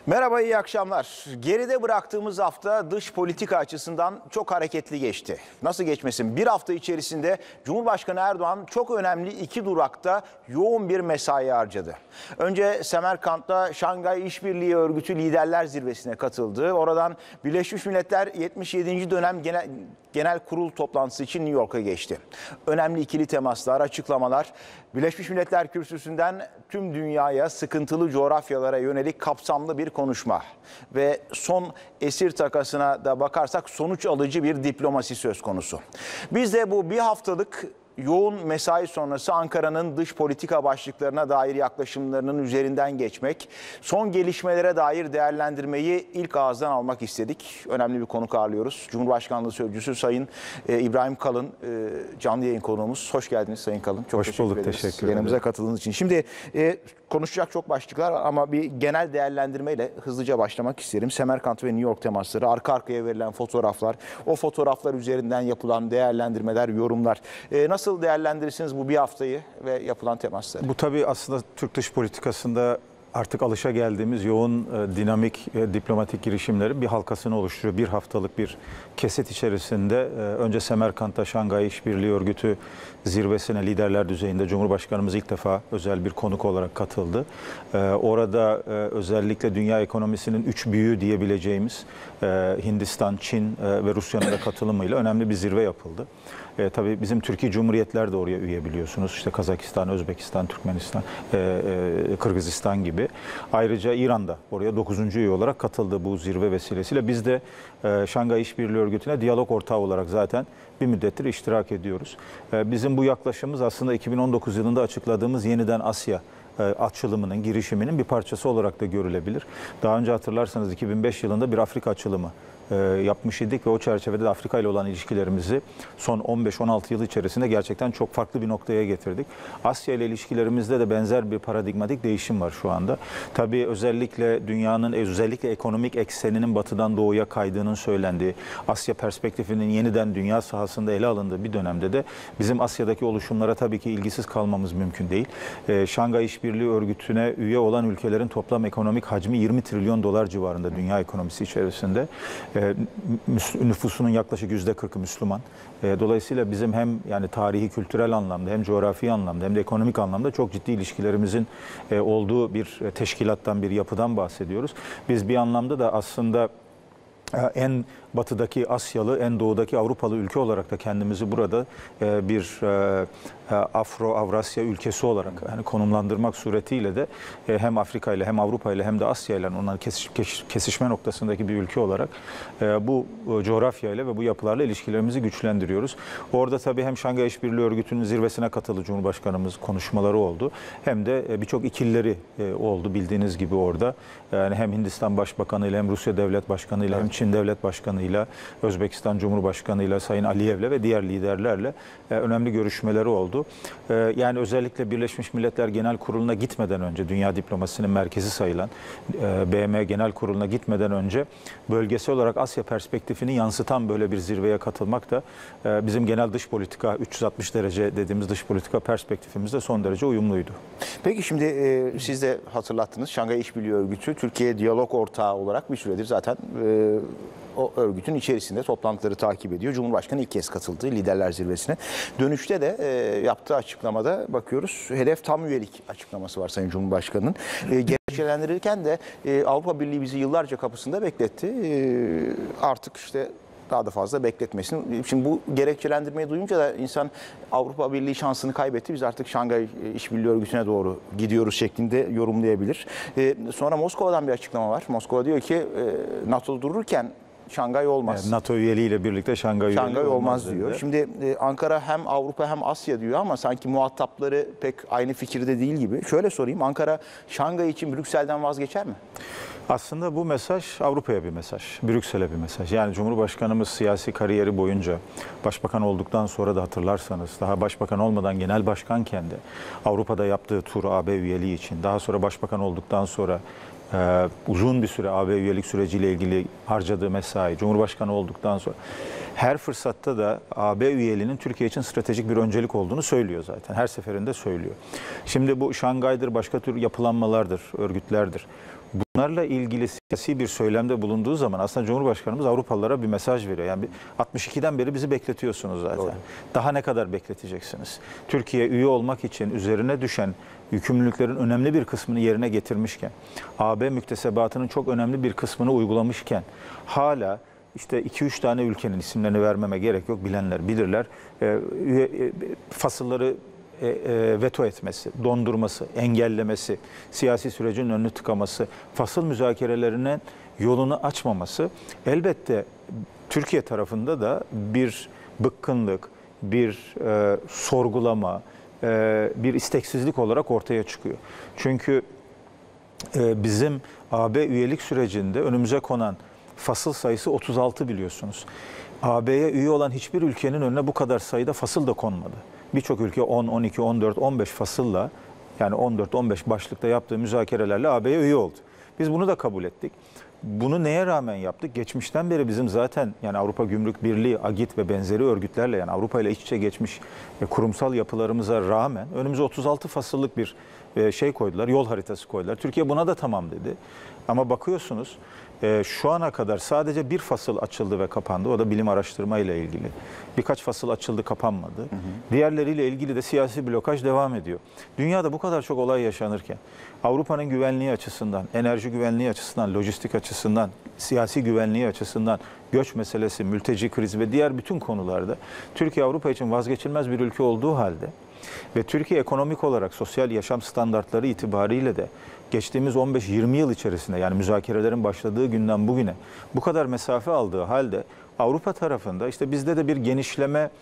Merhaba, iyi akşamlar. Geride bıraktığımız hafta dış politika açısından çok hareketli geçti. Nasıl geçmesin? Bir hafta içerisinde Cumhurbaşkanı Erdoğan çok önemli iki durakta yoğun bir mesai harcadı. Önce Semerkant'ta Şangay İşbirliği Örgütü Liderler Zirvesi'ne katıldı. Oradan Birleşmiş Milletler 77. dönem genel kurul toplantısı için New York'a geçti. Önemli ikili temaslar, açıklamalar, Birleşmiş Milletler Kürsüsü'nden tüm dünyaya sıkıntılı coğrafyalara yönelik kapsamlı bir konuşma ve son esir takasına da bakarsak sonuç alıcı bir diplomasi söz konusu. Biz de bu bir haftalık yoğun mesai sonrası Ankara'nın dış politika başlıklarına dair yaklaşımlarının üzerinden geçmek, son gelişmelere dair değerlendirmeyi ilk ağızdan almak istedik. Önemli bir konuk ağırlıyoruz. Cumhurbaşkanlığı Sözcüsü Sayın İbrahim Kalın, canlı yayın konuğumuz. Hoş geldiniz Sayın Kalın. Çok Hoş bulduk, teşekkür ederim. Yanımıza katıldığınız için. Şimdi konuşacak çok başlıklar ama bir genel değerlendirmeyle hızlıca başlamak isterim. Semerkant ve New York temasları, arka arkaya verilen fotoğraflar, o fotoğraflar üzerinden yapılan değerlendirmeler, yorumlar. Nasıl değerlendirirsiniz bu bir haftayı ve yapılan temasları? Bu tabii aslında Türk dış politikasında artık alışageldiğimiz yoğun, dinamik, diplomatik girişimlerin bir halkasını oluşturuyor. Bir haftalık bir kesit içerisinde önce Semerkant'ta Şangay İşbirliği Örgütü zirvesine liderler düzeyinde Cumhurbaşkanımız ilk defa özel bir konuk olarak katıldı. Orada özellikle dünya ekonomisinin üç büyüğü diyebileceğimiz Hindistan, Çin ve Rusya'nın da katılımıyla önemli bir zirve yapıldı. Tabii bizim Türkiye Cumhuriyetler de oraya üye biliyorsunuz. İşte Kazakistan, Özbekistan, Türkmenistan, Kırgızistan gibi. Ayrıca İran da oraya 9. üye olarak katıldı bu zirve vesilesiyle. Biz de Şangay İşbirliği Örgütü'ne diyalog ortağı olarak zaten bir müddettir iştirak ediyoruz. Bizim bu yaklaşımımız aslında 2019 yılında açıkladığımız Yeniden Asya açılımının, girişiminin bir parçası olarak da görülebilir. Daha önce hatırlarsanız 2005 yılında bir Afrika açılımı yapmış idik ve o çerçevede de Afrika ile olan ilişkilerimizi son 15-16 yıl içerisinde gerçekten çok farklı bir noktaya getirdik. Asya ile ilişkilerimizde de benzer bir paradigmatik değişim var şu anda. Tabii özellikle dünyanın özellikle ekonomik ekseninin batıdan doğuya kaydığının söylendiği, Asya perspektifinin yeniden dünya sahasında ele alındığı bir dönemde de bizim Asya'daki oluşumlara tabii ki ilgisiz kalmamız mümkün değil. Şangay İşbirliği Örgütü'ne üye olan ülkelerin toplam ekonomik hacmi 20 trilyon dolar civarında dünya ekonomisi içerisinde. Nüfusunun yaklaşık %40'ı Müslüman. Dolayısıyla bizim hem yani tarihi, kültürel anlamda hem coğrafi anlamda hem de ekonomik anlamda çok ciddi ilişkilerimizin olduğu bir teşkilattan, bir yapıdan bahsediyoruz. Biz bir anlamda da aslında en batıdaki Asyalı, en doğudaki Avrupalı ülke olarak da kendimizi burada bir Afro-Avrasya ülkesi olarak yani konumlandırmak suretiyle de hem Afrika ile hem Avrupa ile hem de Asya ile onların kesişme noktasındaki bir ülke olarak bu coğrafya ile ve bu yapılarla ilişkilerimizi güçlendiriyoruz. Orada tabii hem Şangay İşbirliği Örgütü'nün zirvesine katıldı Cumhurbaşkanımız, konuşmaları oldu. Hem de birçok ikilileri oldu bildiğiniz gibi orada. Yani hem Hindistan Başbakanı ile hem Rusya Devlet Başkanı ile hem Çin Devlet Başkanı ile Özbekistan Cumhurbaşkanı ile Sayın Aliyev'le ve diğer liderlerle önemli görüşmeleri oldu. Yani özellikle Birleşmiş Milletler Genel Kurulu'na gitmeden önce, dünya diplomasisinin merkezi sayılan BM Genel Kurulu'na gitmeden önce bölgesel olarak Asya perspektifini yansıtan böyle bir zirveye katılmak da bizim genel dış politika 360 derece dediğimiz dış politika perspektifimizde son derece uyumluydu. Peki şimdi siz de hatırlattınız, Şangay İşbirliği Örgütü Türkiye diyalog ortağı olarak bir süredir zaten o örgütün içerisinde toplantıları takip ediyor. Cumhurbaşkanı ilk kez katıldı Liderler Zirvesi'ne. Dönüşte de yaptığı açıklamada bakıyoruz, hedef tam üyelik açıklaması var Sayın Cumhurbaşkanı'nın. Gerekçelendirirken de Avrupa Birliği bizi yıllarca kapısında bekletti. Artık işte daha da fazla bekletmesin. Şimdi bu gerekçelendirmeyi duyunca da insan Avrupa Birliği şansını kaybetti. Biz artık Şangay İşbirliği Örgütü'ne doğru gidiyoruz şeklinde yorumlayabilir. Sonra Moskova'dan bir açıklama var. Moskova diyor ki NATO dururken Şangay olmaz. Yani NATO üyeliğiyle birlikte Şangay olmaz diyor. Şimdi Ankara hem Avrupa hem Asya diyor ama sanki muhatapları pek aynı fikirde değil gibi. Şöyle sorayım, Ankara Şangay için Brüksel'den vazgeçer mi? Aslında bu mesaj Avrupa'ya bir mesaj, Brüksel'e bir mesaj. Yani Cumhurbaşkanımız siyasi kariyeri boyunca başbakan olduktan sonra da hatırlarsanız daha başbakan olmadan genel başkanken de Avrupa'da yaptığı tur AB üyeliği için, daha sonra başbakan olduktan sonra uzun bir süre AB üyelik süreciyle ilgili harcadığı mesai, Cumhurbaşkanı olduktan sonra her fırsatta da AB üyeliğinin Türkiye için stratejik bir öncelik olduğunu söylüyor zaten. Her seferinde söylüyor. Şimdi bu Şangay'dır, başka tür yapılanmalardır, örgütlerdir. Bunlarla ilgili siyasi bir söylemde bulunduğu zaman aslında Cumhurbaşkanımız Avrupalılara bir mesaj veriyor. Yani 62'den beri bizi bekletiyorsunuz zaten. Doğru. Daha ne kadar bekleteceksiniz? Türkiye üye olmak için üzerine düşen yükümlülüklerin önemli bir kısmını yerine getirmişken, AB müktesebatının çok önemli bir kısmını uygulamışken, hala işte 2-3 tane ülkenin isimlerini vermeme gerek yok, bilenler bilirler, fasılları veto etmesi, dondurması, engellemesi, siyasi sürecin önünü tıkaması, fasıl müzakerelerinin yolunu açmaması elbette Türkiye tarafında da bir bıkkınlık, bir sorgulama, bir isteksizlik olarak ortaya çıkıyor. Çünkü bizim AB üyelik sürecinde önümüze konan fasıl sayısı 36 biliyorsunuz. AB'ye üye olan hiçbir ülkenin önüne bu kadar sayıda fasıl da konmadı. Birçok ülke 10, 12, 14, 15 fasılla, yani 14-15 başlıkta yaptığı müzakerelerle AB'ye üye oldu. Biz bunu da kabul ettik. Bunu neye rağmen yaptık? Geçmişten beri bizim zaten yani Avrupa Gümrük Birliği, AGİT ve benzeri örgütlerle, yani Avrupa ile iç içe geçmiş kurumsal yapılarımıza rağmen önümüze 36 fasıllık bir şey koydular, yol haritası koydular. Türkiye buna da tamam dedi. Ama bakıyorsunuz şu ana kadar sadece bir fasıl açıldı ve kapandı. O da bilim araştırma ile ilgili. Birkaç fasıl açıldı, kapanmadı. Diğerleriyle ilgili de siyasi blokaj devam ediyor. Dünyada bu kadar çok olay yaşanırken, Avrupa'nın güvenliği açısından, enerji güvenliği açısından, lojistik açısından, siyasi güvenliği açısından, göç meselesi, mülteci krizi ve diğer bütün konularda Türkiye Avrupa için vazgeçilmez bir ülke olduğu halde ve Türkiye ekonomik olarak sosyal yaşam standartları itibariyle de geçtiğimiz 15-20 yıl içerisinde, yani müzakerelerin başladığı günden bugüne bu kadar mesafe aldığı halde Avrupa tarafında işte bizde de bir genişleme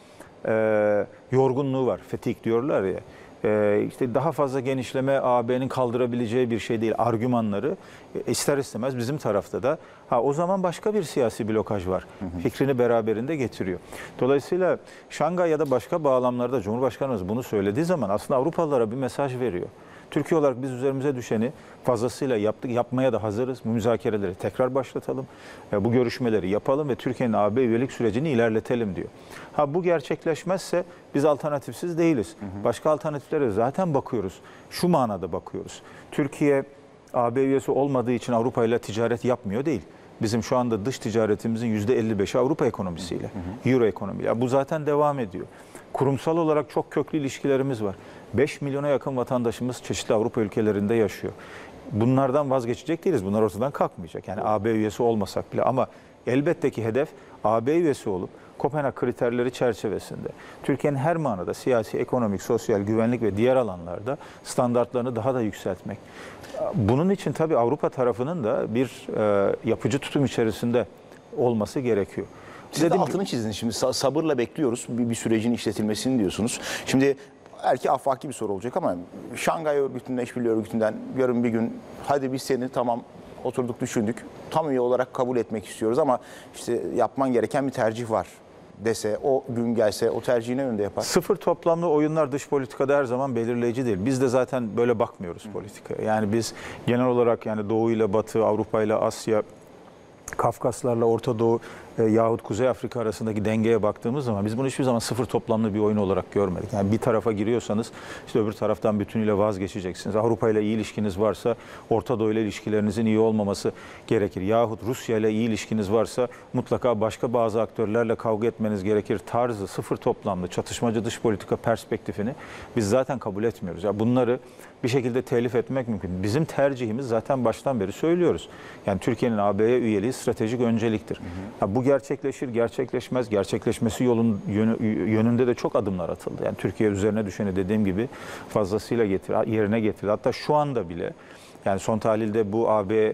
yorgunluğu var. Fetik diyorlar ya. İşte daha fazla genişleme AB'nin kaldırabileceği bir şey değil. Argümanları ister istemez bizim tarafta da o zaman başka bir siyasi blokaj var. Fikrini beraberinde getiriyor. Dolayısıyla Şangay ya da başka bağlamlarda Cumhurbaşkanımız bunu söylediği zaman aslında Avrupalılara bir mesaj veriyor. Türkiye olarak biz üzerimize düşeni fazlasıyla yaptık, yapmaya da hazırız. Bu müzakereleri tekrar başlatalım, bu görüşmeleri yapalım ve Türkiye'nin AB üyelik sürecini ilerletelim diyor. Bu gerçekleşmezse biz alternatifsiz değiliz. Başka alternatiflere zaten bakıyoruz. Şu manada bakıyoruz. Türkiye AB üyesi olmadığı için Avrupa ile ticaret yapmıyor değil. Bizim şu anda dış ticaretimizin %55'i Avrupa ekonomisiyle, Euro ekonomiyle. Bu zaten devam ediyor. Kurumsal olarak çok köklü ilişkilerimiz var. 5 milyona yakın vatandaşımız çeşitli Avrupa ülkelerinde yaşıyor. Bunlardan vazgeçecek değiliz. Bunlar ortadan kalkmayacak. Yani AB üyesi olmasak bile, ama elbette ki hedef AB üyesi olup Kopenhag kriterleri çerçevesinde Türkiye'nin her manada siyasi, ekonomik, sosyal, güvenlik ve diğer alanlarda standartlarını daha da yükseltmek. Bunun için tabii Avrupa tarafının da bir yapıcı tutum içerisinde olması gerekiyor. Siz de altını çizdiniz. Şimdi sabırla bekliyoruz bir sürecin işletilmesini diyorsunuz. Şimdi belki afaki bir soru olacak ama Şangay Örgütü'nden, İşbirliği Örgütü'nden yarın bir gün hadi biz seni tamam oturduk düşündük, tam üye olarak kabul etmek istiyoruz ama işte yapman gereken bir tercih var dese, o gün gelse o tercihi ne yönde yapar? Sıfır toplamlı oyunlar dış politikada her zaman belirleyici değil. Biz de zaten böyle bakmıyoruz politikaya. Yani biz genel olarak yani Doğu ile Batı, Avrupa ile Asya, Kafkaslarla Orta Doğu yahut Kuzey Afrika arasındaki dengeye baktığımız zaman biz bunu hiçbir zaman sıfır toplamlı bir oyun olarak görmedik. Yani bir tarafa giriyorsanız işte öbür taraftan bütünüyle vazgeçeceksiniz. Avrupa ile iyi ilişkiniz varsa Orta Doğu ile ilişkilerinizin iyi olmaması gerekir. Yahut Rusya ile iyi ilişkiniz varsa mutlaka başka bazı aktörlerle kavga etmeniz gerekir tarzı sıfır toplamlı çatışmacı dış politika perspektifini biz zaten kabul etmiyoruz. Yani bunları bir şekilde telif etmek mümkün. Bizim tercihimiz zaten baştan beri söylüyoruz. Yani Türkiye'nin AB'ye üyeliği stratejik önceliktir. Bu gerçekleşir, gerçekleşmez. Gerçekleşmesi yönünde de çok adımlar atıldı. Yani Türkiye üzerine düşeni dediğim gibi fazlasıyla yerine getirdi. Hatta şu anda bile yani son tahlilde bu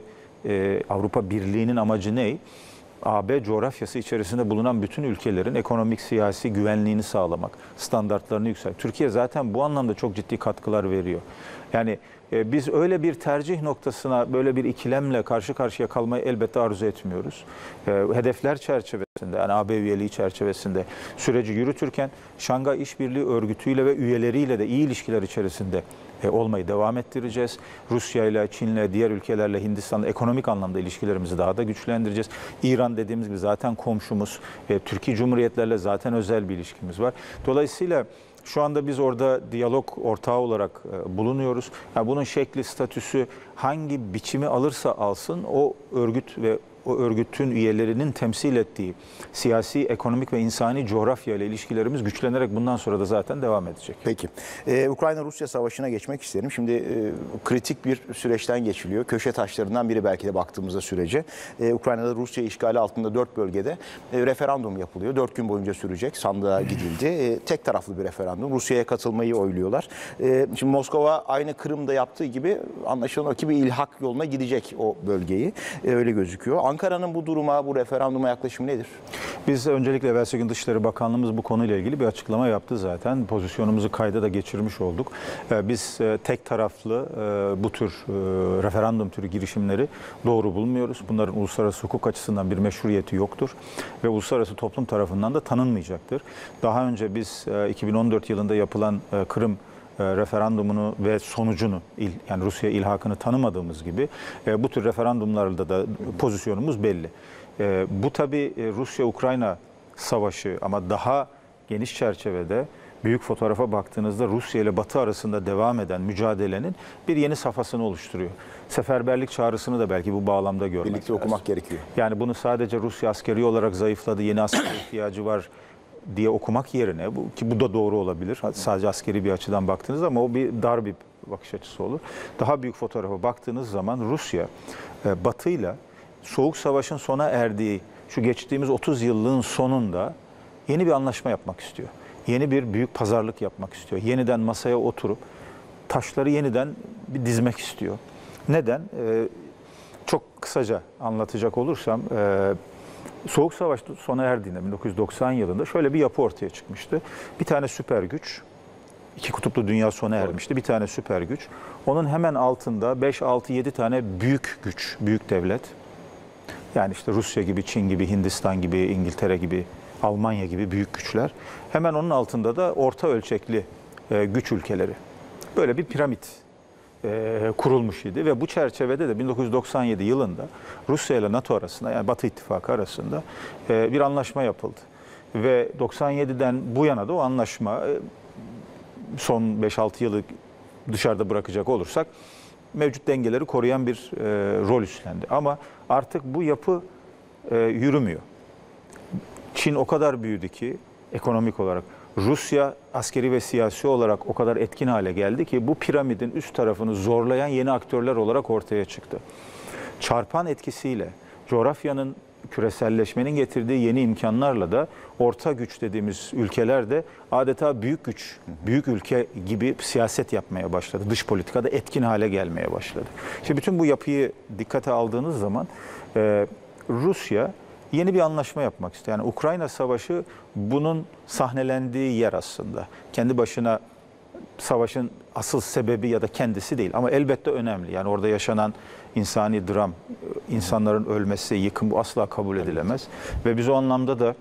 Avrupa Birliği'nin amacı ne? AB coğrafyası içerisinde bulunan bütün ülkelerin ekonomik, siyasi güvenliğini sağlamak, standartlarını yükseltmek. Türkiye zaten bu anlamda çok ciddi katkılar veriyor. Yani biz öyle bir tercih noktasına, böyle bir ikilemle karşı karşıya kalmayı elbette arzu etmiyoruz. Hedefler çerçevesinde, yani AB üyeliği çerçevesinde süreci yürütürken Şangay İşbirliği Örgütü'yle ve üyeleriyle de iyi ilişkiler içerisinde olmayı devam ettireceğiz. Rusya ile, Çin'le, diğer ülkelerle, Hindistan'la ekonomik anlamda ilişkilerimizi daha da güçlendireceğiz. İran dediğimiz gibi zaten komşumuz. Türkiye Cumhuriyetlerle zaten özel bir ilişkimiz var. Dolayısıyla Şu anda biz orada diyalog ortağı olarak bulunuyoruz. Yani bunun şekli, statüsü hangi biçimi alırsa alsın o örgüt ve o örgütün üyelerinin temsil ettiği siyasi, ekonomik ve insani coğrafya ile ilişkilerimiz güçlenerek bundan sonra da zaten devam edecek. Peki. Ukrayna-Rusya savaşına geçmek isterim. Şimdi kritik bir süreçten geçiliyor. Köşe taşlarından biri belki de baktığımızda sürece. Ukrayna'da Rusya işgali altında 4 bölgede referandum yapılıyor. 4 gün boyunca sürecek. Sandığa gidildi. Tek taraflı bir referandum. Rusya'ya katılmayı oyluyorlar. Şimdi Moskova aynı Kırım'da yaptığı gibi anlaşılan o ki bir ilhak yoluna gidecek o bölgeyi. Öyle gözüküyor. Ankara'nın bu duruma, bu referanduma yaklaşımı nedir? Biz öncelikle evvelsi gün Dışişleri Bakanlığımız bu konuyla ilgili bir açıklama yaptı zaten. Pozisyonumuzu kayda da geçirmiş olduk. Biz tek taraflı bu tür referandum türü girişimleri doğru bulmuyoruz. Bunların uluslararası hukuk açısından bir meşruiyeti yoktur ve uluslararası toplum tarafından da tanınmayacaktır. Daha önce biz 2014 yılında yapılan Kırım referandumunu ve sonucunu, yani Rusya ilhakını tanımadığımız gibi bu tür referandumlarda da pozisyonumuz belli. Bu tabii Rusya-Ukrayna savaşı ama daha geniş çerçevede büyük fotoğrafa baktığınızda Rusya ile Batı arasında devam eden mücadelenin bir yeni safhasını oluşturuyor. Seferberlik çağrısını da belki bu bağlamda görmek Birlikte lazım. okumak gerekiyor. Yani bunu sadece Rusya askeri olarak zayıfladı, yeni asker ihtiyacı var diye okumak yerine, ki bu da doğru olabilir. Sadece askeri bir açıdan baktığınızda ama o bir dar bir bakış açısı olur. Daha büyük fotoğrafa baktığınız zaman Rusya Batı'yla Soğuk Savaş'ın sona erdiği şu geçtiğimiz 30 yıllığın sonunda yeni bir anlaşma yapmak istiyor. Yeni bir büyük pazarlık yapmak istiyor. Yeniden masaya oturup taşları yeniden bir dizmek istiyor. Neden? Çok kısaca anlatacak olursam Soğuk Savaş sona erdiğinde 1990 yılında şöyle bir yapı ortaya çıkmıştı. Bir tane süper güç, iki kutuplu dünya sona ermişti. Bir tane süper güç. Onun hemen altında 5, 6, 7 tane büyük güç, büyük devlet. Yani işte Rusya gibi, Çin gibi, Hindistan gibi, İngiltere gibi, Almanya gibi büyük güçler. Hemen onun altında da orta ölçekli güç ülkeleri. Böyle bir piramit kurulmuş idi ve bu çerçevede de 1997 yılında Rusya ile NATO arasında, yani Batı İttifakı arasında bir anlaşma yapıldı. Ve 97'den bu yana da o anlaşma son 5-6 yılı dışarıda bırakacak olursak mevcut dengeleri koruyan bir rol üstlendi. Ama artık bu yapı yürümüyor. Çin o kadar büyüdü ki ekonomik olarak, Rusya askeri ve siyasi olarak o kadar etkin hale geldi ki bu piramidin üst tarafını zorlayan yeni aktörler olarak ortaya çıktı. Çarpan etkisiyle coğrafyanın, küreselleşmenin getirdiği yeni imkanlarla da orta güç dediğimiz ülkeler de adeta büyük güç, büyük ülke gibi siyaset yapmaya başladı. Dış politikada etkin hale gelmeye başladı. İşte bütün bu yapıyı dikkate aldığınız zaman Rusya yeni bir anlaşma yapmak istiyor. Yani Ukrayna Savaşı bunun sahnelendiği yer aslında. Kendi başına savaşın asıl sebebi ya da kendisi değil ama elbette önemli. Yani orada yaşanan insani dram, insanların ölmesi, yıkım, bu asla kabul edilemez. Ve biz o anlamda da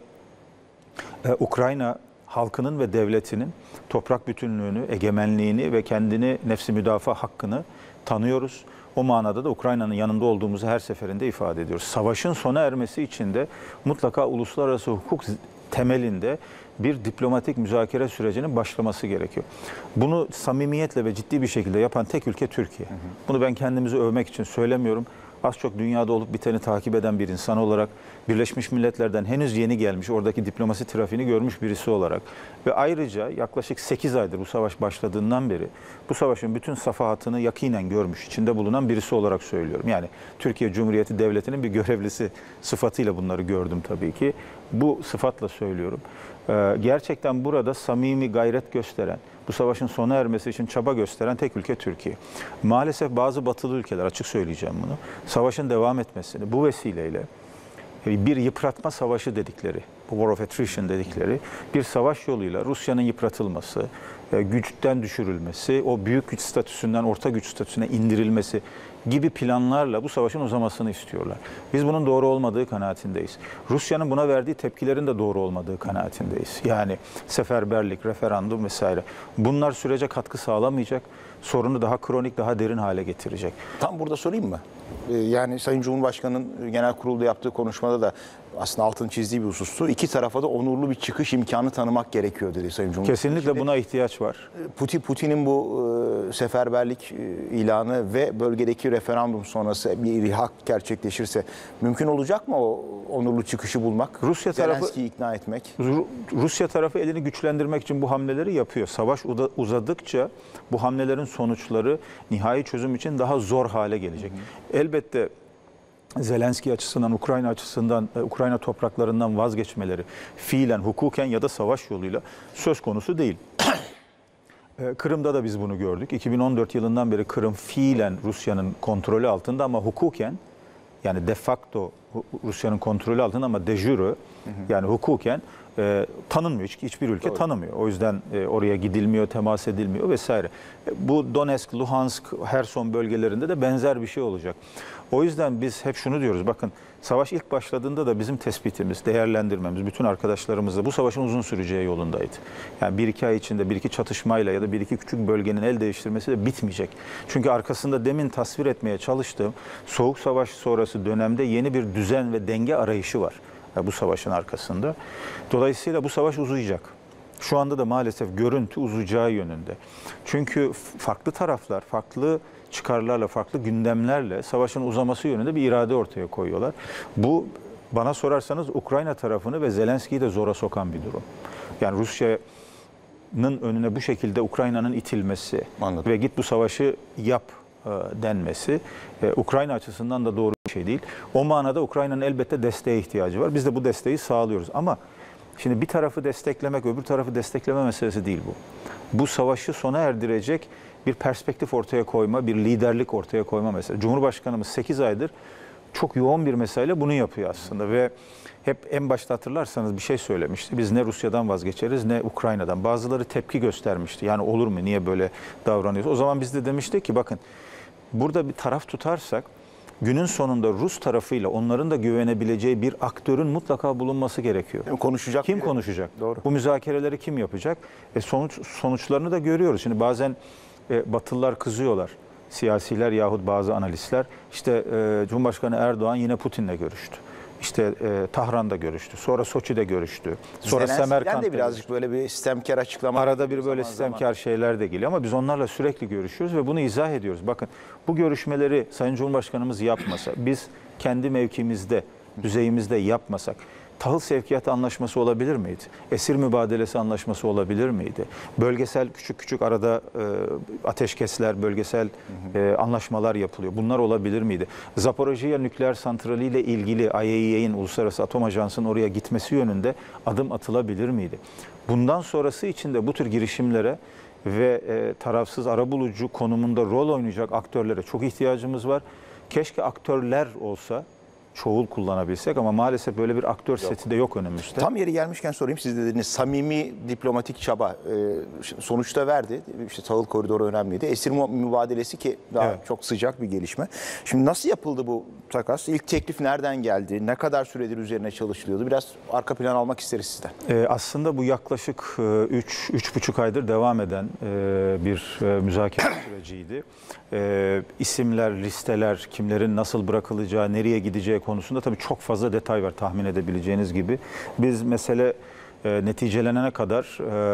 Ukrayna halkının ve devletinin toprak bütünlüğünü, egemenliğini ve kendini nefsi müdafaa hakkını tanıyoruz. O manada da Ukrayna'nın yanında olduğumuzu her seferinde ifade ediyoruz. Savaşın sona ermesi için de mutlaka uluslararası hukuk temelinde bir diplomatik müzakere sürecinin başlaması gerekiyor. Bunu samimiyetle ve ciddi bir şekilde yapan tek ülke Türkiye. Bunu ben kendimizi övmek için söylemiyorum. Az çok dünyada olup biteni takip eden bir insan olarak, Birleşmiş Milletler'den henüz yeni gelmiş, oradaki diplomasi trafiğini görmüş birisi olarak ve ayrıca yaklaşık 8 aydır bu savaş başladığından beri bu savaşın bütün safahatını yakinen görmüş, içinde bulunan birisi olarak söylüyorum. Yani Türkiye Cumhuriyeti Devleti'nin bir görevlisi sıfatıyla bunları gördüm tabii ki. Bu sıfatla söylüyorum. Gerçekten burada samimi gayret gösteren, bu savaşın sona ermesi için çaba gösteren tek ülke Türkiye. Maalesef bazı batılı ülkeler, açık söyleyeceğim bunu, savaşın devam etmesini bu vesileyle bir yıpratma savaşı dedikleri, War of Attrition dedikleri bir savaş yoluyla Rusya'nın yıpratılması, güçten düşürülmesi, o büyük güç statüsünden orta güç statüsüne indirilmesi gibi planlarla bu savaşın uzamasını istiyorlar. Biz bunun doğru olmadığı kanaatindeyiz. Rusya'nın buna verdiği tepkilerin de doğru olmadığı kanaatindeyiz. Yani seferberlik, referandum vesaire. Bunlar sürece katkı sağlamayacak, sorunu daha kronik, daha derin hale getirecek. Tam burada sorayım mı? Yani Sayın Cumhurbaşkanı'nın genel kurulda yaptığı konuşmada da aslında altını çizdiği bir husustu. İki tarafa da onurlu bir çıkış imkanı tanımak gerekiyor dedi Sayın Cumhurbaşkanı. Kesinlikle buna ihtiyaç var. Putin'in bu seferberlik ilanı ve bölgedeki referandum sonrası bir ilhak gerçekleşirse mümkün olacak mı o onurlu çıkışı bulmak? Rusya tarafı Zelenski'yi ikna etmek. Rusya tarafı elini güçlendirmek için bu hamleleri yapıyor. Savaş uzadıkça bu hamlelerin sonuçları nihai çözüm için daha zor hale gelecek. Elbette Zelenski açısından, Ukrayna açısından, Ukrayna topraklarından vazgeçmeleri fiilen, hukuken ya da savaş yoluyla söz konusu değil. Kırım'da da biz bunu gördük. 2014 yılından beri Kırım fiilen Rusya'nın kontrolü altında ama hukuken, yani de facto Rusya'nın kontrolü altında ama de jure, yani hukuken tanınmıyor. Hiçbir ülke Doğru. tanımıyor. O yüzden oraya gidilmiyor, temas edilmiyor vesaire. Bu Donetsk, Luhansk, Herson bölgelerinde de benzer bir şey olacak. O yüzden biz hep şunu diyoruz. Bakın, savaş ilk başladığında da bizim tespitimiz, değerlendirmemiz, bütün arkadaşlarımızla bu savaşın uzun süreceği yolundaydı. Yani 1-2 ay içinde 1-2 çatışmayla ya da 1-2 küçük bölgenin el değiştirmesi de bitmeyecek. Çünkü arkasında demin tasvir etmeye çalıştığım Soğuk Savaş sonrası dönemde yeni bir düzen ve denge arayışı var bu savaşın arkasında. Dolayısıyla bu savaş uzayacak. Şu anda da maalesef görüntü uzayacağı yönünde. Çünkü farklı taraflar, farklı çıkarlarla, farklı gündemlerle savaşın uzaması yönünde bir irade ortaya koyuyorlar. Bu, bana sorarsanız, Ukrayna tarafını ve Zelenski'yi de zora sokan bir durum. Yani Rusya'nın önüne bu şekilde Ukrayna'nın itilmesi Anladım. ve git bu savaşı yap denmesi Ukrayna açısından da doğru bir şey değil. O manada Ukrayna'nın elbette desteğe ihtiyacı var. Biz de bu desteği sağlıyoruz. Ama şimdi bir tarafı desteklemek, öbür tarafı destekleme meselesi değil bu. Bu savaşı sona erdirecek bir perspektif ortaya koyma, bir liderlik ortaya koyma meselesi. Cumhurbaşkanımız 8 aydır çok yoğun bir meseleyle bunu yapıyor aslında ve hep en başta hatırlarsanız bir şey söylemişti. Biz ne Rusya'dan vazgeçeriz ne Ukrayna'dan. Bazıları tepki göstermişti. Yani olur mu, niye böyle davranıyoruz? O zaman biz de demiştik ki bakın, burada bir taraf tutarsak günün sonunda Rus tarafıyla onların da güvenebileceği bir aktörün mutlaka bulunması gerekiyor. Konuşacak Kim biri. konuşacak? Doğru. Bu müzakereleri kim yapacak? Sonuçlarını da görüyoruz. Şimdi bazen Batılılar kızıyorlar. Siyasiler yahut bazı analistler. İşte Cumhurbaşkanı Erdoğan yine Putin'le görüştü. İşte Tahran'da görüştü. Sonra Soçi'de görüştü. Sonra Semerkant'ta de birazcık böyle bir sistemkar açıklama. Arada bir böyle sistemkar şeyler de geliyor ama biz onlarla sürekli görüşüyoruz ve bunu izah ediyoruz. Bakın, bu görüşmeleri Sayın Cumhurbaşkanımız yapmasa, biz kendi mevkimizde, düzeyimizde yapmasak, tahıl sevkiyatı anlaşması olabilir miydi? Esir mübadelesi anlaşması olabilir miydi? Bölgesel küçük arada ateşkesler, bölgesel anlaşmalar yapılıyor. Bunlar olabilir miydi? Zaporojye nükleer santrali ile ilgili IAEA'nin, Uluslararası Atom Ajansı'nın oraya gitmesi yönünde adım atılabilir miydi? Bundan sonrası için de bu tür girişimlere ve tarafsız arabulucu konumunda rol oynayacak aktörlere çok ihtiyacımız var. Keşke aktörler olsa, çoğul kullanabilsek ama maalesef böyle bir aktör seti de yok önümüzde. Tam yeri gelmişken sorayım, siz de dediniz samimi diplomatik çaba sonuçta verdi. İşte tahıl koridoru önemliydi. Esir mübadelesi ki daha çok sıcak bir gelişme. Şimdi nasıl yapıldı bu takas? İlk teklif nereden geldi? Ne kadar süredir üzerine çalışılıyordu? Biraz arka plan almak isteriz sizden. Aslında bu yaklaşık 3,5 aydır devam eden bir müzakere süreciydi. İsimler, listeler, kimlerin nasıl bırakılacağı, nereye gideceği konusunda tabii çok fazla detay var tahmin edebileceğiniz gibi. Biz mesele neticelenene kadar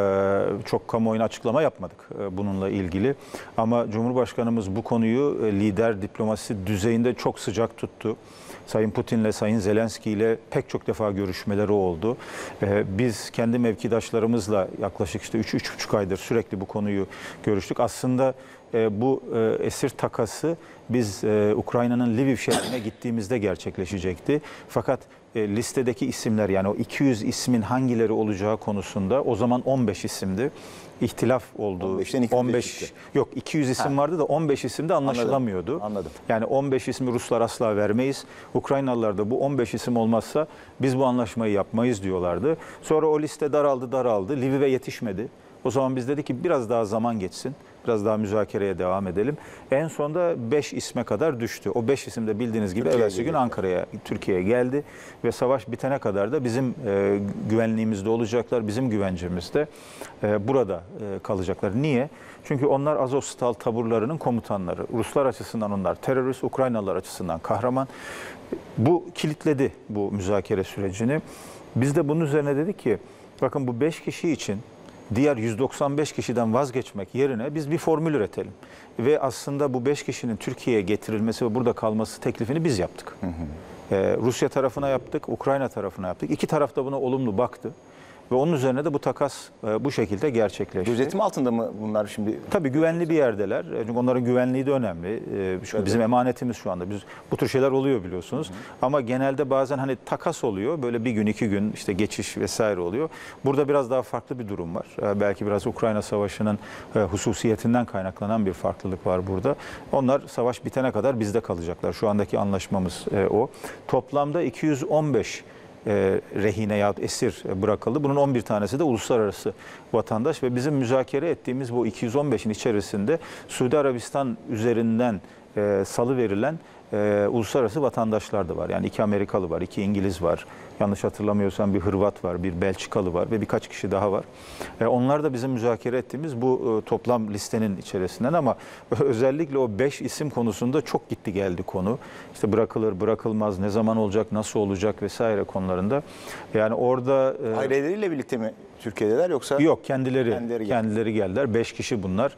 çok kamuoyuna açıklama yapmadık bununla ilgili. Ama Cumhurbaşkanımız bu konuyu lider diplomasisi düzeyinde çok sıcak tuttu. Sayın Putin'le, Sayın Zelenski ile pek çok defa görüşmeleri oldu. Biz kendi mevkidaşlarımızla yaklaşık işte 3-3,5 aydır sürekli bu konuyu görüştük. Aslında bu esir takası biz Ukrayna'nın Lviv şehrine gittiğimizde gerçekleşecekti. Fakat listedeki isimler, yani o 200 ismin hangileri olacağı konusunda o zaman 15 isimdi. İhtilaf oldu. 15 yok, 200 isim vardı da 15 isim de anlaşılamıyordu. Anladım. Yani 15 ismi Ruslar asla vermeyiz. Ukraynalılar da bu 15 isim olmazsa biz bu anlaşmayı yapmayız diyorlardı. Sonra o liste daraldı. Lviv'e yetişmedi. O zaman biz dedik ki biraz daha zaman geçsin. Biraz daha müzakereye devam edelim. En sonunda 5 isme kadar düştü. O 5 isim de bildiğiniz gibi evvelsi gün Ankara'ya, Türkiye'ye geldi. Ve savaş bitene kadar da bizim güvenliğimizde olacaklar, bizim güvencemizde burada kalacaklar. Niye? Çünkü onlar Azovstal taburlarının komutanları. Ruslar açısından onlar terörist, Ukraynalılar açısından kahraman. Bu kilitledi bu müzakere sürecini. Biz de bunun üzerine dedik ki, bakın bu 5 kişi için diğer 195 kişiden vazgeçmek yerine biz bir formül üretelim. Ve aslında bu 5 kişinin Türkiye'ye getirilmesi ve burada kalması teklifini biz yaptık. Rusya tarafına yaptık, Ukrayna tarafına yaptık. İki taraf da buna olumlu baktı. Ve onun üzerine de bu takas bu şekilde gerçekleşti. Gözetim altında mı bunlar şimdi? Tabii güvenli bir yerdeler. Çünkü onların güvenliği de önemli. Çünkü bizim emanetimiz şu anda. Bu tür şeyler oluyor biliyorsunuz. Ama genelde bazen hani takas oluyor. Böyle bir gün, 2 gün işte geçiş vesaire oluyor. Burada biraz daha farklı bir durum var. Belki biraz Ukrayna Savaşı'nın hususiyetinden kaynaklanan bir farklılık var burada. Onlar savaş bitene kadar bizde kalacaklar. Şu andaki anlaşmamız o. Toplamda 215 rehine yahut esir bırakıldı. Bunun 11 tanesi de uluslararası vatandaş ve bizim müzakere ettiğimiz bu 215'in içerisinde Suudi Arabistan üzerinden salı verilen uluslararası vatandaşlar da var. Yani 2 Amerikalı var, 2 İngiliz var. Yanlış hatırlamıyorsam bir Hırvat var, bir Belçikalı var ve birkaç kişi daha var. Onlar da bizim müzakere ettiğimiz bu toplam listenin içerisinden ama özellikle o 5 isim konusunda çok gitti geldi konu. İşte bırakılır, bırakılmaz, ne zaman olacak, nasıl olacak vesaire konularında. Yani orada... Aileleriyle birlikte mi Türkiye'deler yoksa? Yok, kendileri geldiler. 5 kişi bunlar.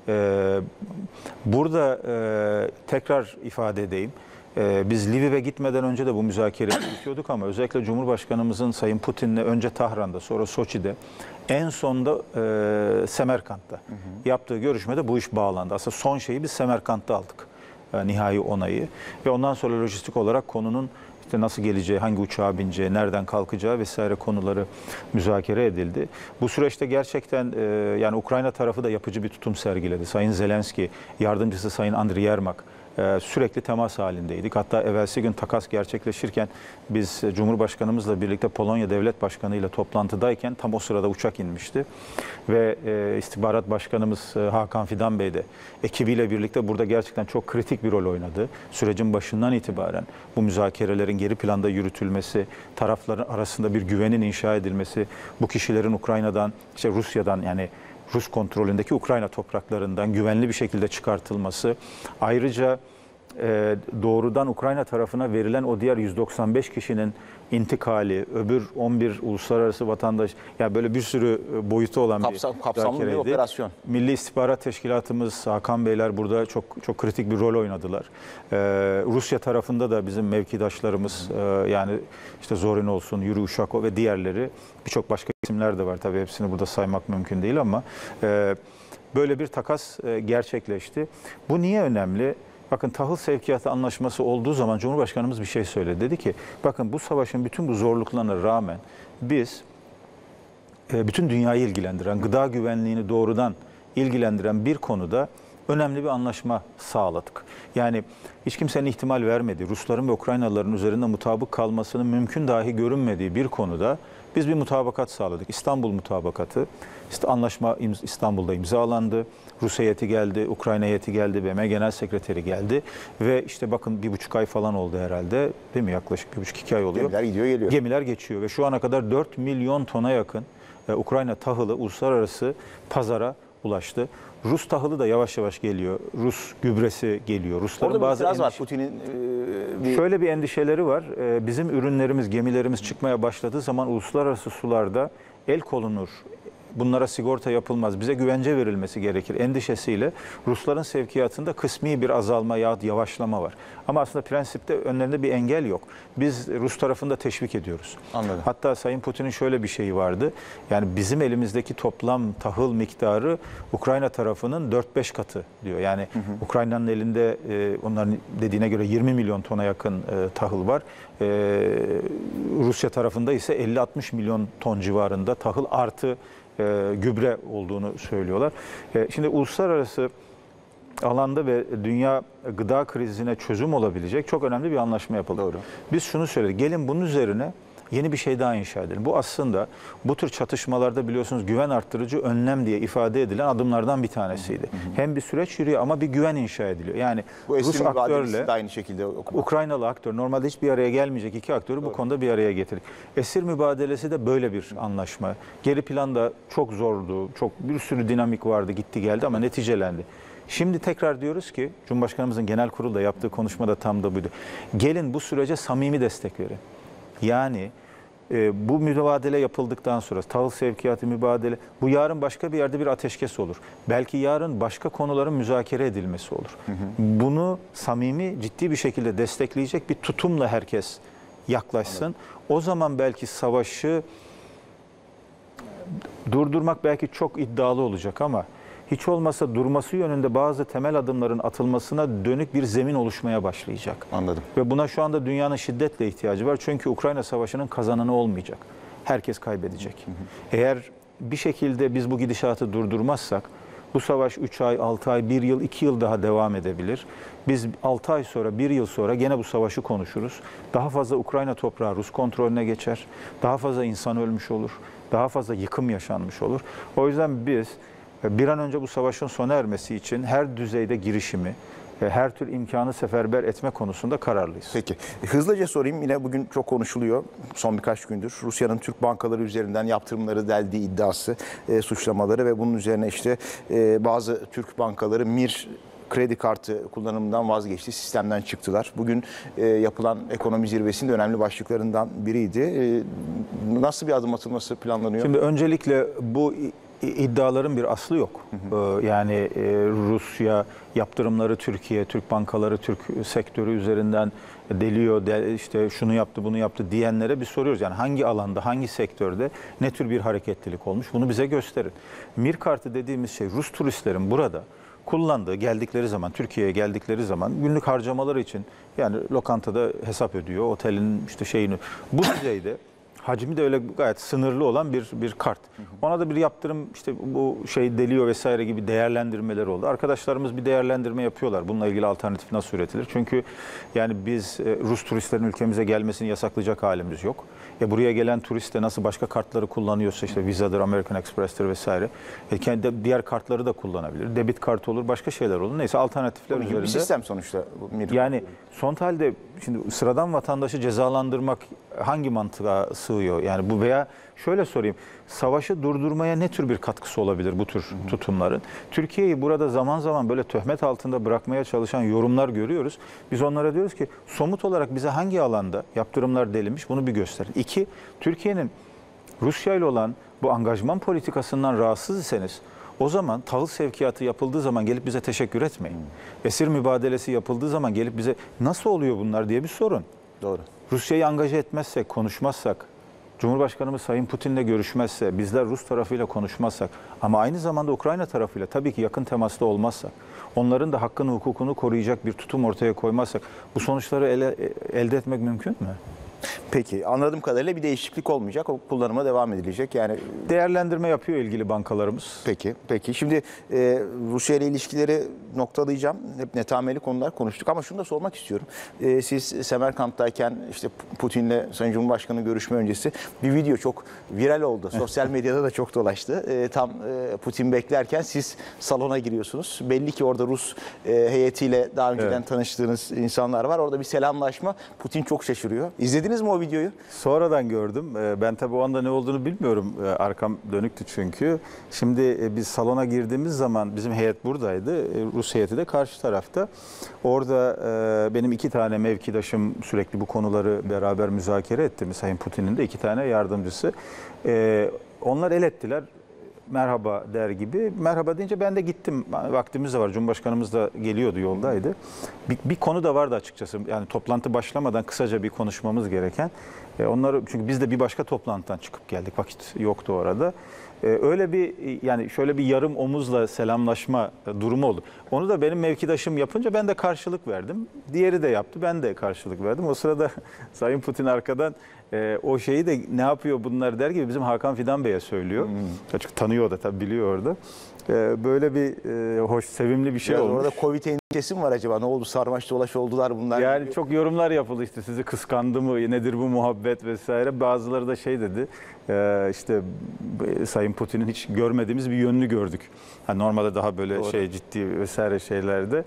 Burada tekrar ifade edeyim. Biz Lviv'e gitmeden önce de bu müzakereyi yürütüyorduk ama özellikle Cumhurbaşkanımızın Sayın Putin'le önce Tahran'da sonra Soçi'de en sonda Semerkant'ta yaptığı görüşmede bu iş bağlandı. Aslında son şeyi biz Semerkant'ta aldık. Nihai onayı ve ondan sonra lojistik olarak konunun işte nasıl geleceği, hangi uçağa bineceği, nereden kalkacağı vesaire konuları müzakere edildi. Bu süreçte gerçekten yani Ukrayna tarafı da yapıcı bir tutum sergiledi. Sayın Zelenski, yardımcısı Sayın Andriy Yermak sürekli temas halindeydik. Hatta evvelsi gün takas gerçekleşirken biz Cumhurbaşkanımızla birlikte Polonya Devlet Başkanı ile toplantıdayken tam o sırada uçak inmişti. Ve istihbarat Başkanımız Hakan Fidan Bey de ekibiyle birlikte burada gerçekten çok kritik bir rol oynadı. Sürecin başından itibaren bu müzakerelerin geri planda yürütülmesi, tarafların arasında bir güvenin inşa edilmesi, bu kişilerin Ukrayna'dan, işte Rusya'dan yani Rus kontrolündeki Ukrayna topraklarından güvenli bir şekilde çıkartılması, ayrıca doğrudan Ukrayna tarafına verilen o diğer 195 kişinin intikali, öbür 11 uluslararası vatandaş, yani böyle bir sürü boyutu olan kapsamlı bir operasyon. Milli İstihbarat Teşkilatımız, Hakan Beyler burada çok kritik bir rol oynadılar. Rusya tarafında da bizim mevkidaşlarımız yani işte Zorin olsun, Yuri Ushakov ve diğerleri, birçok başka isimler de var. Tabii hepsini burada saymak mümkün değil ama böyle bir takas gerçekleşti. Bu niye önemli? Bakın tahıl sevkiyatı anlaşması olduğu zaman Cumhurbaşkanımız bir şey söyledi. Dedi ki bakın bu savaşın bütün bu zorluklarına rağmen biz bütün dünyayı ilgilendiren, gıda güvenliğini doğrudan ilgilendiren bir konuda önemli bir anlaşma sağladık. Yani hiç kimsenin ihtimal vermediği, Rusların ve Ukraynalıların üzerinde mutabık kalmasının mümkün dahi görünmediği bir konuda biz bir mutabakat sağladık. İstanbul Mutabakatı. İşte anlaşma İstanbul'da imzalandı. Rus heyeti geldi, Ukrayna heyeti geldi, BM Genel Sekreteri geldi. Ve işte bakın 1,5 ay falan oldu herhalde. Değil mi? Yaklaşık 1,5-2 ay oluyor. Gemiler gidiyor geliyor. Gemiler geçiyor ve şu ana kadar 4 milyon tona yakın Ukrayna tahılı uluslararası pazara ulaştı. Rus tahılı da yavaş yavaş geliyor. Rus gübresi geliyor. Rusların orada bazı biraz var. Putin'in şöyle bir endişeleri var. Bizim ürünlerimiz, gemilerimiz çıkmaya başladığı zaman uluslararası sularda el konulur. Bunlara sigorta yapılmaz, bize güvence verilmesi gerekir endişesiyle Rusların sevkiyatında kısmi bir azalma yahut yavaşlama var. Ama aslında prensipte önlerinde bir engel yok. Biz Rus tarafında teşvik ediyoruz. Anladım. Hatta Sayın Putin'in şöyle bir şeyi vardı. Yani bizim elimizdeki toplam tahıl miktarı Ukrayna tarafının 4-5 katı diyor. Yani Ukrayna'nın elinde onların dediğine göre 20 milyon tona yakın tahıl var. Rusya tarafında ise 50-60 milyon ton civarında tahıl artı gübre olduğunu söylüyorlar. Şimdi uluslararası alanda ve dünya gıda krizine çözüm olabilecek çok önemli bir anlaşma yapıldı. Doğru. Biz şunu söyledik. Gelin bunun üzerine yeni bir şey daha inşa edelim. Bu aslında bu tür çatışmalarda biliyorsunuz güven arttırıcı önlem diye ifade edilen adımlardan bir tanesiydi. Hem bir süreç yürüyor ama bir güven inşa ediliyor. Yani Bu Rus aktörle de aynı şekilde Ukraynalı aktör, normalde hiçbir araya gelmeyecek iki aktörü bu konuda bir araya getirdik. Esir mübadelesi de böyle bir anlaşma. Geri planda çok zordu, çok bir sürü dinamik vardı, gitti geldi ama neticelendi. Şimdi tekrar diyoruz ki, Cumhurbaşkanımızın genel kurulda yaptığı konuşmada tam da buydu. Gelin bu sürece samimi destek verin. Yani bu mübadele yapıldıktan sonra, tahıl sevkiyatı mübadele, bu yarın başka bir yerde bir ateşkes olur. Belki yarın başka konuların müzakere edilmesi olur. Bunu samimi, ciddi bir şekilde destekleyecek bir tutumla herkes yaklaşsın. O zaman belki savaşı durdurmak belki çok iddialı olacak ama hiç olmazsa durması yönünde bazı temel adımların atılmasına dönük bir zemin oluşmaya başlayacak. Anladım. Ve buna şu anda dünyanın şiddetle ihtiyacı var. Çünkü Ukrayna Savaşı'nın kazananı olmayacak. Herkes kaybedecek. Eğer bir şekilde biz bu gidişatı durdurmazsak bu savaş 3 ay, 6 ay, 1 yıl, 2 yıl daha devam edebilir. Biz 6 ay sonra, 1 yıl sonra gene bu savaşı konuşuruz. Daha fazla Ukrayna toprağı Rus kontrolüne geçer. Daha fazla insan ölmüş olur. Daha fazla yıkım yaşanmış olur. O yüzden biz bir an önce bu savaşın sona ermesi için her düzeyde girişimi, her tür imkanı seferber etme konusunda kararlıyız. Peki. Hızlıca sorayım. Yine bugün çok konuşuluyor. Son birkaç gündür. Rusya'nın Türk bankaları üzerinden yaptırımları deldiği iddiası, suçlamaları ve bunun üzerine işte bazı Türk bankaları Mir kredi kartı kullanımından vazgeçti. Sistemden çıktılar. Bugün yapılan ekonomi zirvesinin önemli başlıklarından biriydi. Nasıl bir adım atılması planlanıyor? Şimdi öncelikle bu iddiaların bir aslı yok. Yani Rusya yaptırımları Türkiye, Türk bankaları, Türk sektörü üzerinden deliyor, işte şunu yaptı, bunu yaptı diyenlere bir soruyoruz. Yani hangi alanda, hangi sektörde ne tür bir hareketlilik olmuş? Bunu bize gösterin. Mir kartı dediğimiz şey Rus turistlerin burada kullandığı, geldikleri zaman, Türkiye'ye geldikleri zaman günlük harcamaları için, yani lokantada hesap ödüyor, otelin işte şeyini, bu düzeyde hacmi de öyle gayet sınırlı olan bir kart. Ona da bir yaptırım, işte bu şey deliyor vesaire gibi değerlendirmeler oldu. Arkadaşlarımız bir değerlendirme yapıyorlar. Bununla ilgili alternatif nasıl üretilir? Çünkü yani biz Rus turistlerin ülkemize gelmesini yasaklayacak halimiz yok. Buraya gelen turist de nasıl başka kartları kullanıyorsa, işte Visa'dır, American Express'tir vesaire. Kendi diğer kartları da kullanabilir. Debit kartı olur, başka şeyler olur. Neyse alternatifler üzerinde. Bir sistem sonuçta. Yani son halde şimdi sıradan vatandaşı cezalandırmak hangi mantığa sığıyor? Yani bu, veya şöyle sorayım, savaşı durdurmaya ne tür bir katkısı olabilir bu tür tutumların? Türkiye'yi burada zaman zaman böyle töhmet altında bırakmaya çalışan yorumlar görüyoruz. Biz onlara diyoruz ki somut olarak bize hangi alanda yaptırımlar delinmiş, bunu bir gösterin. İki, Türkiye'nin Rusya ile olan bu angajman politikasından rahatsız iseniz o zaman tahıl sevkiyatı yapıldığı zaman gelip bize teşekkür etmeyin. Esir mübadelesi yapıldığı zaman gelip bize nasıl oluyor bunlar diye bir sorun. Doğru. Rusya'yı angaje etmezsek, konuşmazsak, Cumhurbaşkanımız Sayın Putin'le görüşmezse, bizler Rus tarafıyla konuşmazsak ama aynı zamanda Ukrayna tarafıyla tabii ki yakın temasta olmazsak, onların da hakkını, hukukunu koruyacak bir tutum ortaya koymazsak bu sonuçları elde etmek mümkün mü? Peki, anladığım kadarıyla bir değişiklik olmayacak. O kullanıma devam edilecek. Yani değerlendirme yapıyor ilgili bankalarımız. Peki. Şimdi Rusya ile ilişkileri noktalayacağım. Hep netameli konular konuştuk ama şunu da sormak istiyorum. Siz Semerkant'tayken işte Putin'le Sayın Cumhurbaşkanı görüşme öncesi bir video çok viral oldu. Sosyal medyada da çok dolaştı. Tam Putin beklerken siz salona giriyorsunuz. Belli ki orada Rus heyetiyle daha önceden tanıştığınız insanlar var. Orada bir selamlaşma. Putin çok şaşırıyor. İzlediniz mi o videoyu? Sonradan gördüm. Ben tabii o anda ne olduğunu bilmiyorum. Arkam dönüktü çünkü. Şimdi biz salona girdiğimiz zaman bizim heyet buradaydı. Rus heyeti de karşı tarafta. Orada benim 2 tane mevkidaşım sürekli bu konuları beraber müzakere etti. Sayın Putin'in de 2 tane yardımcısı. Onlar el ettiler. Merhaba der gibi. Merhaba deyince ben de gittim. Vaktimiz de var. Cumhurbaşkanımız da geliyordu, yoldaydı. Bir konu da vardı açıkçası. Yani toplantı başlamadan kısaca bir konuşmamız gereken. Onları, çünkü biz de bir başka toplantıdan çıkıp geldik. Vakit yoktu orada. Öyle bir, yani şöyle bir yarım omuzla selamlaşma durumu oldu. Onu da benim mevkidaşım yapınca ben de karşılık verdim. Diğeri de yaptı. Ben de karşılık verdim. O sırada Sayın Putin arkadan o şeyi de ne yapıyor bunlar der gibi bizim Hakan Fidan Bey'e söylüyor. Çünkü tanıyor da tabii, biliyor orada. Böyle bir hoş, sevimli bir şey olmuş. Orada Covid kesim var acaba? Ne oldu? Sarmaş dolaş oldular bunlar. Yani çok yorumlar yapıldı, işte sizi kıskandı mı, nedir bu muhabbet vesaire. Bazıları da şey dedi, işte Sayın Putin'in hiç görmediğimiz bir yönünü gördük. Yani normalde daha böyle ciddi vesaire şeylerde.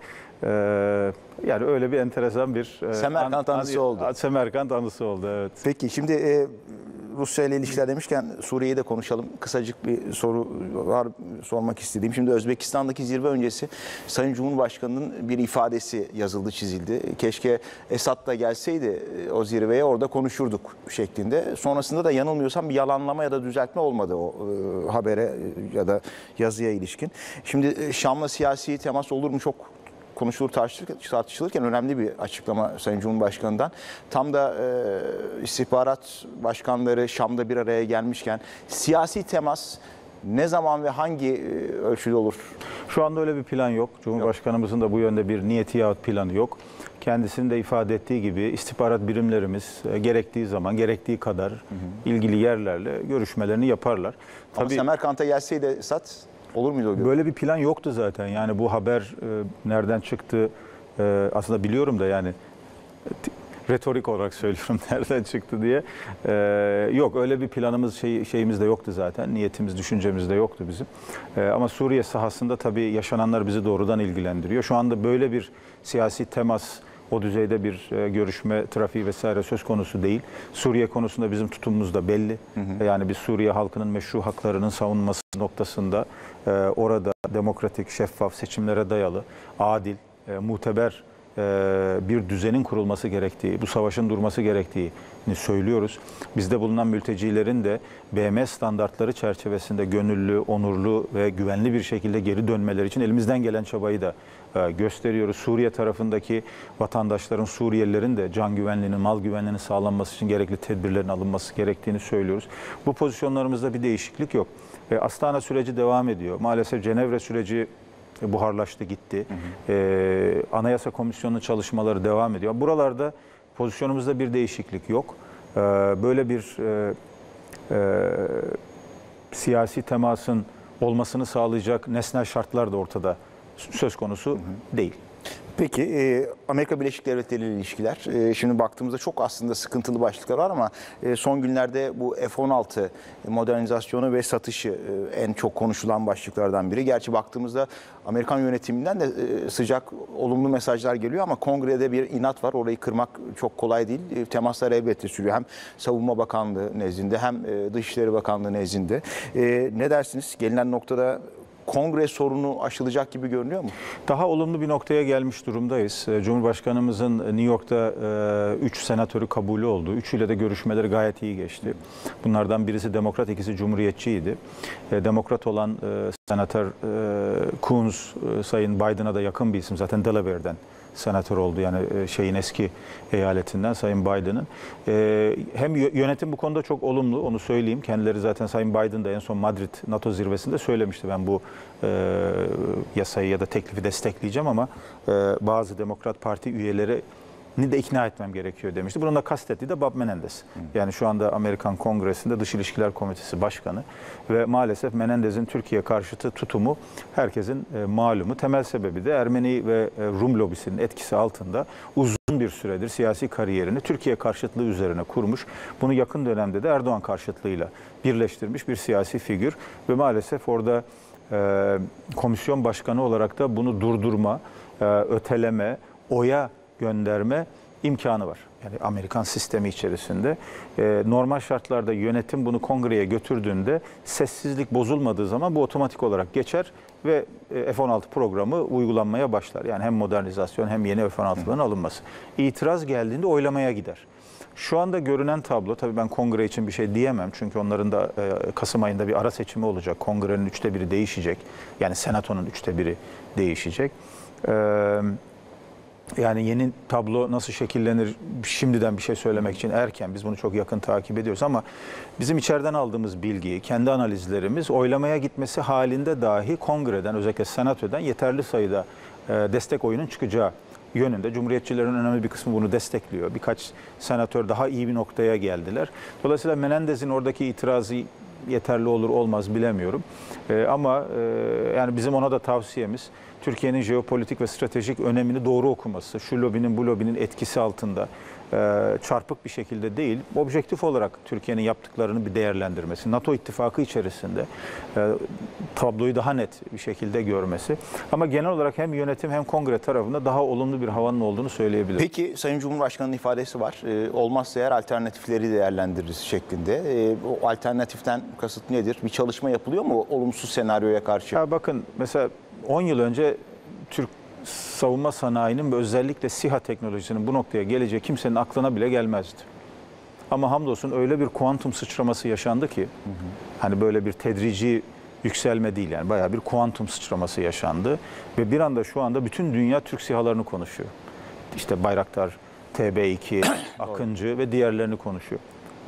Yani öyle bir enteresan bir Semerkant anısı oldu. Semerkant anısı oldu, evet. Peki şimdi Rusya ile ilişkiler demişken Suriye'yi de konuşalım. Kısacık bir soru var sormak istediğim. Şimdi Özbekistan'daki zirve öncesi Sayın Cumhurbaşkanı'nın bir ifadesi yazıldı, çizildi. Keşke Esad da gelseydi o zirveye, orada konuşurduk şeklinde. Sonrasında da yanılmıyorsam bir yalanlama ya da düzeltme olmadı o habere ya da yazıya ilişkin. Şimdi Şam'la siyasi temas olur mu çok konuşulur, tartışılırken önemli bir açıklama Sayın Cumhurbaşkanı'ndan. Tam da istihbarat başkanları Şam'da bir araya gelmişken siyasi temas ne zaman ve hangi ölçüde olur? Şu anda öyle bir plan yok. Cumhurbaşkanımızın da bu yönde bir niyeti yahut planı yok. Kendisinin de ifade ettiği gibi istihbarat birimlerimiz gerektiği zaman, gerektiği kadar ilgili yerlerle görüşmelerini yaparlar. Ama Tabii, Semerkant'a gelseydi Esad olur muydu o görüş? böyle bir plan yoktu zaten. Yani bu haber nereden çıktı aslında biliyorum da, yani retorik olarak söylüyorum nereden çıktı diye. Yok, öyle bir planımız, şeyimiz de yoktu zaten. Niyetimiz, düşüncemiz de yoktu bizim. Ama Suriye sahasında tabii yaşananlar bizi doğrudan ilgilendiriyor. Şu anda böyle bir siyasi temas, o düzeyde bir görüşme, trafiği vesaire söz konusu değil. Suriye konusunda bizim tutumumuz da belli. Yani biz Suriye halkının meşru haklarının savunması noktasında orada demokratik, şeffaf, seçimlere dayalı, adil, muteber bir düzenin kurulması gerektiği, bu savaşın durması gerektiğini söylüyoruz. Bizde bulunan mültecilerin de BM standartları çerçevesinde gönüllü, onurlu ve güvenli bir şekilde geri dönmeleri için elimizden gelen çabayı da gösteriyoruz. Suriye tarafındaki vatandaşların, Suriyelilerin de can güvenliğinin, mal güvenliğinin sağlanması için gerekli tedbirlerin alınması gerektiğini söylüyoruz. Bu pozisyonlarımızda bir değişiklik yok. Astana süreci devam ediyor. Maalesef Cenevre süreci buharlaştı, gitti. Anayasa Komisyonu'nun çalışmaları devam ediyor. Buralarda pozisyonumuzda bir değişiklik yok. Böyle bir siyasi temasın olmasını sağlayacak nesnel şartlar da ortada söz konusu değil. Peki Amerika Birleşik Devletleri ile ilişkiler. Şimdi baktığımızda çok aslında sıkıntılı başlıklar var ama son günlerde bu F-16 modernizasyonu ve satışı en çok konuşulan başlıklardan biri. Gerçi baktığımızda Amerikan yönetiminden de sıcak, olumlu mesajlar geliyor ama Kongre'de bir inat var. Orayı kırmak çok kolay değil. Temaslar elbette sürüyor. Hem Savunma Bakanlığı nezdinde hem Dışişleri Bakanlığı nezdinde. Ne dersiniz? Gelinen noktada Kongre sorunu aşılacak gibi görünüyor mu? Daha olumlu bir noktaya gelmiş durumdayız. Cumhurbaşkanımızın New York'ta 3 senatörü kabulü oldu. Üçüyle de görüşmeleri gayet iyi geçti. Bunlardan birisi demokrat, ikisi cumhuriyetçiydi. Demokrat olan senatör Coons, Sayın Biden'a da yakın bir isim. Zaten Delaware'den senatör oldu, yani şeyin eski eyaletinden Sayın Biden'ın. Hem yönetim bu konuda çok olumlu, onu söyleyeyim. Kendileri zaten Sayın Biden da en son Madrid NATO zirvesinde söylemişti. Ben bu yasayı ya da teklifi destekleyeceğim ama bazı Demokrat Parti üyeleri de ikna etmem gerekiyor demişti. Bunun da kastettiği de Bob Menendez. Yani şu anda Amerikan Kongresi'nde Dış İlişkiler Komitesi Başkanı ve maalesef Menendez'in Türkiye karşıtı tutumu herkesin malumu. Temel sebebi de Ermeni ve Rum lobisinin etkisi altında uzun bir süredir siyasi kariyerini Türkiye karşıtlığı üzerine kurmuş. Bunu yakın dönemde de Erdoğan karşıtlığıyla birleştirmiş bir siyasi figür ve maalesef orada komisyon başkanı olarak da bunu durdurma, öteleme, oya gönderme imkanı var. Yani Amerikan sistemi içerisinde normal şartlarda yönetim bunu kongreye götürdüğünde sessizlik bozulmadığı zaman bu otomatik olarak geçer ve F-16 programı uygulanmaya başlar. Yani hem modernizasyon hem yeni F-16'ların alınması. İtiraz geldiğinde oylamaya gider. Şu anda görünen tablo, tabii ben kongre için bir şey diyemem çünkü onların da Kasım ayında bir ara seçimi olacak. Kongrenin 1/3 değişecek. Yani senatonun 1/3 değişecek. Yani yeni tablo nasıl şekillenir şimdiden bir şey söylemek için erken. Biz bunu çok yakın takip ediyoruz ama bizim içeriden aldığımız bilgi, kendi analizlerimiz oylamaya gitmesi halinde dahi kongreden, özellikle senatodan yeterli sayıda destek oyunun çıkacağı yönünde. Cumhuriyetçilerin önemli bir kısmı bunu destekliyor. Birkaç senatör daha iyi bir noktaya geldiler. Dolayısıyla Menendez'in oradaki itirazı yeterli olur olmaz bilemiyorum. Ama yani bizim ona da tavsiyemiz Türkiye'nin jeopolitik ve stratejik önemini doğru okuması, şu lobinin bu lobinin etkisi altında çarpık bir şekilde değil, objektif olarak Türkiye'nin yaptıklarını bir değerlendirmesi, NATO ittifakı içerisinde tabloyu daha net bir şekilde görmesi. Ama genel olarak hem yönetim hem kongre tarafında daha olumlu bir havanın olduğunu söyleyebilirim. Peki Sayın Cumhurbaşkanı'nın ifadesi var. Olmazsa eğer alternatifleri değerlendiririz şeklinde. O alternatiften kasıt nedir? Bir çalışma yapılıyor mu olumsuz senaryoya karşı? Ya bakın mesela 10 yıl önce Türk savunma sanayinin ve özellikle SİHA teknolojisinin bu noktaya geleceği kimsenin aklına bile gelmezdi. Ama hamdolsun öyle bir kuantum sıçraması yaşandı ki, hani böyle bir tedrici yükselme değil, yani bayağı bir kuantum sıçraması yaşandı ve bir anda şu anda bütün dünya Türk SİHA'larını konuşuyor. İşte Bayraktar, TB2, Akıncı ve diğerlerini konuşuyor.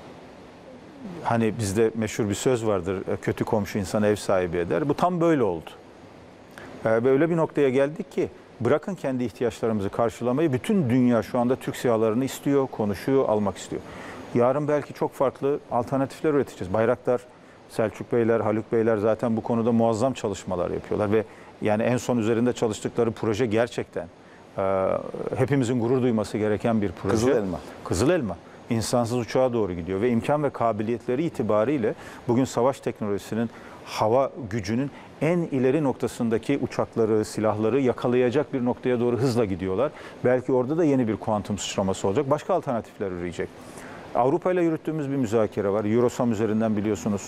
Hani bizde meşhur bir söz vardır, kötü komşu insan ev sahibi eder. Bu tam böyle oldu. Ve öyle bir noktaya geldik ki bırakın kendi ihtiyaçlarımızı karşılamayı, bütün dünya şu anda Türk SİHA'larını istiyor, konuşuyor, almak istiyor. Yarın belki çok farklı alternatifler üreteceğiz. Bayraktar, Selçuk Beyler, Haluk Beyler zaten bu konuda muazzam çalışmalar yapıyorlar ve yani en son üzerinde çalıştıkları proje gerçekten hepimizin gurur duyması gereken bir proje. Kızılelma. Kızılelma. İnsansız uçağa doğru gidiyor ve imkan ve kabiliyetleri itibariyle bugün savaş teknolojisinin, hava gücünün en ileri noktasındaki uçakları, silahları yakalayacak bir noktaya doğru hızla gidiyorlar. Belki orada da yeni bir kuantum sıçraması olacak. Başka alternatifler üreyecek. Avrupa ile yürüttüğümüz bir müzakere var. Eurosam üzerinden biliyorsunuz.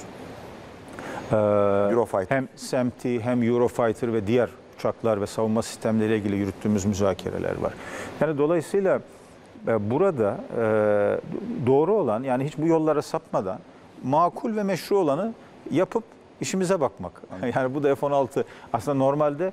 Eurofighter. Hem SAMP/T hem Eurofighter ve diğer uçaklar ve savunma sistemleriyle ilgili yürüttüğümüz müzakereler var. Yani dolayısıyla burada doğru olan, yani hiç bu yollara sapmadan makul ve meşru olanı yapıp işimize bakmak. Yani bu da F-16 aslında normalde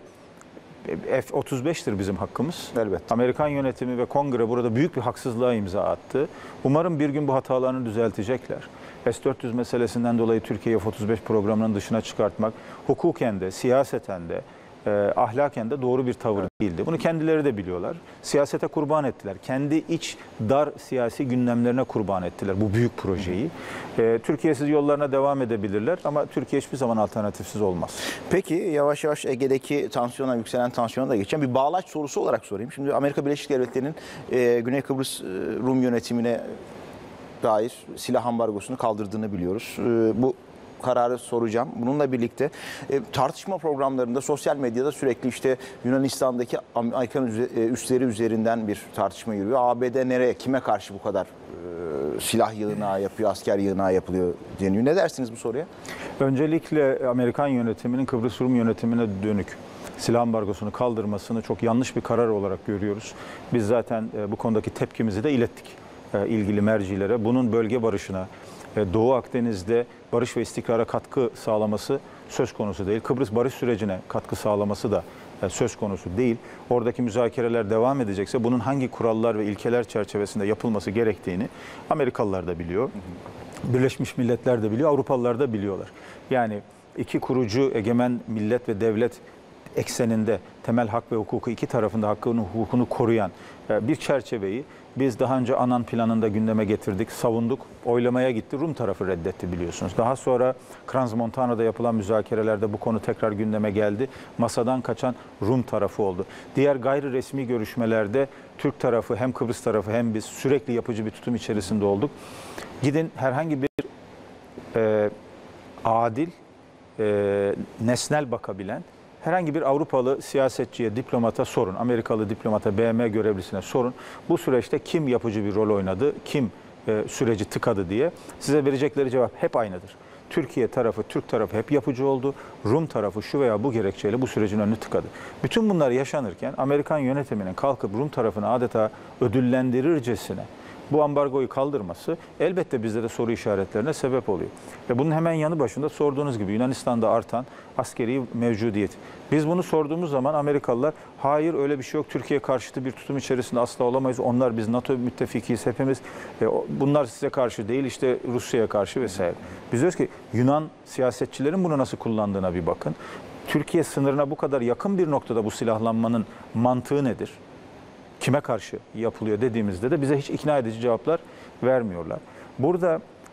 F-35'tir bizim hakkımız. Elbette. Amerikan yönetimi ve kongre burada büyük bir haksızlığa imza attı. Umarım bir gün bu hatalarını düzeltecekler. S-400 meselesinden dolayı Türkiye'yi F-35 programının dışına çıkartmak hukuken de, siyaseten de, ahlaken de doğru bir tavır değildi. Bunu kendileri de biliyorlar. Siyasete kurban ettiler. Kendi iç dar siyasi gündemlerine kurban ettiler bu büyük projeyi. Türkiye'siz yollarına devam edebilirler ama Türkiye hiçbir zaman alternatifsiz olmaz. Peki yavaş yavaş Ege'deki tansiyona, yükselen tansiyona da geçeceğim. Bir bağlaç sorusu olarak sorayım. Şimdi Amerika Birleşik Devletleri'nin Güney Kıbrıs Rum yönetimine dair silah ambargosunu kaldırdığını biliyoruz. Bu kararı soracağım. Bununla birlikte tartışma programlarında, sosyal medyada sürekli işte Yunanistan'daki Amerikan üsleri üzerinden bir tartışma yürüyor. ABD nereye, kime karşı bu kadar silah yığınağı yapıyor, asker yığınağı yapılıyor deniyor. Ne dersiniz bu soruya? Öncelikle Amerikan yönetiminin Kıbrıs Rum yönetimine dönük silah ambargosunu kaldırmasını çok yanlış bir karar olarak görüyoruz. Biz zaten bu konudaki tepkimizi de ilettik ilgili mercilere. Bunun bölge barışına, Doğu Akdeniz'de barış ve istikrara katkı sağlaması söz konusu değil. Kıbrıs barış sürecine katkı sağlaması da söz konusu değil. Oradaki müzakereler devam edecekse bunun hangi kurallar ve ilkeler çerçevesinde yapılması gerektiğini Amerikalılar da biliyor. Birleşmiş Milletler de biliyor, Avrupalılar da biliyorlar. Yani iki kurucu egemen millet ve devlet ekseninde temel hak ve hukuku, iki tarafında hakkını, hukukunu koruyan bir çerçeveyi biz daha önce Annan planında gündeme getirdik, savunduk, oylamaya gitti. Rum tarafı reddetti biliyorsunuz. Daha sonra Crans-Montana'da yapılan müzakerelerde bu konu tekrar gündeme geldi. Masadan kaçan Rum tarafı oldu. Diğer gayri resmi görüşmelerde Türk tarafı hem Kıbrıs tarafı hem biz sürekli yapıcı bir tutum içerisinde olduk. Gidin herhangi bir adil, nesnel bakabilen herhangi bir Avrupalı siyasetçiye, diplomata sorun, Amerikalı diplomata, BM görevlisine sorun. Bu süreçte kim yapıcı bir rol oynadı, kim süreci tıkadı diye size verecekleri cevap hep aynıdır. Türkiye tarafı, Türk tarafı hep yapıcı oldu. Rum tarafı şu veya bu gerekçeyle bu sürecin önünü tıkadı. Bütün bunlar yaşanırken Amerikan yönetiminin kalkıp Rum tarafını adeta ödüllendirircesine bu ambargoyu kaldırması elbette bizde de soru işaretlerine sebep oluyor. Ve bunun hemen yanı başında sorduğunuz gibi Yunanistan'da artan askeri mevcudiyet. Biz bunu sorduğumuz zaman Amerikalılar hayır öyle bir şey yok, Türkiye karşıtı bir tutum içerisinde asla olamayız. Onlar biz NATO müttefikiyiz hepimiz. Bunlar size karşı değil işte Rusya'ya karşı vesaire. Biz diyoruz ki Yunan siyasetçilerin bunu nasıl kullandığına bir bakın. Türkiye sınırına bu kadar yakın bir noktada bu silahlanmanın mantığı nedir? Kime karşı yapılıyor dediğimizde de bize hiç ikna edici cevaplar vermiyorlar. Burada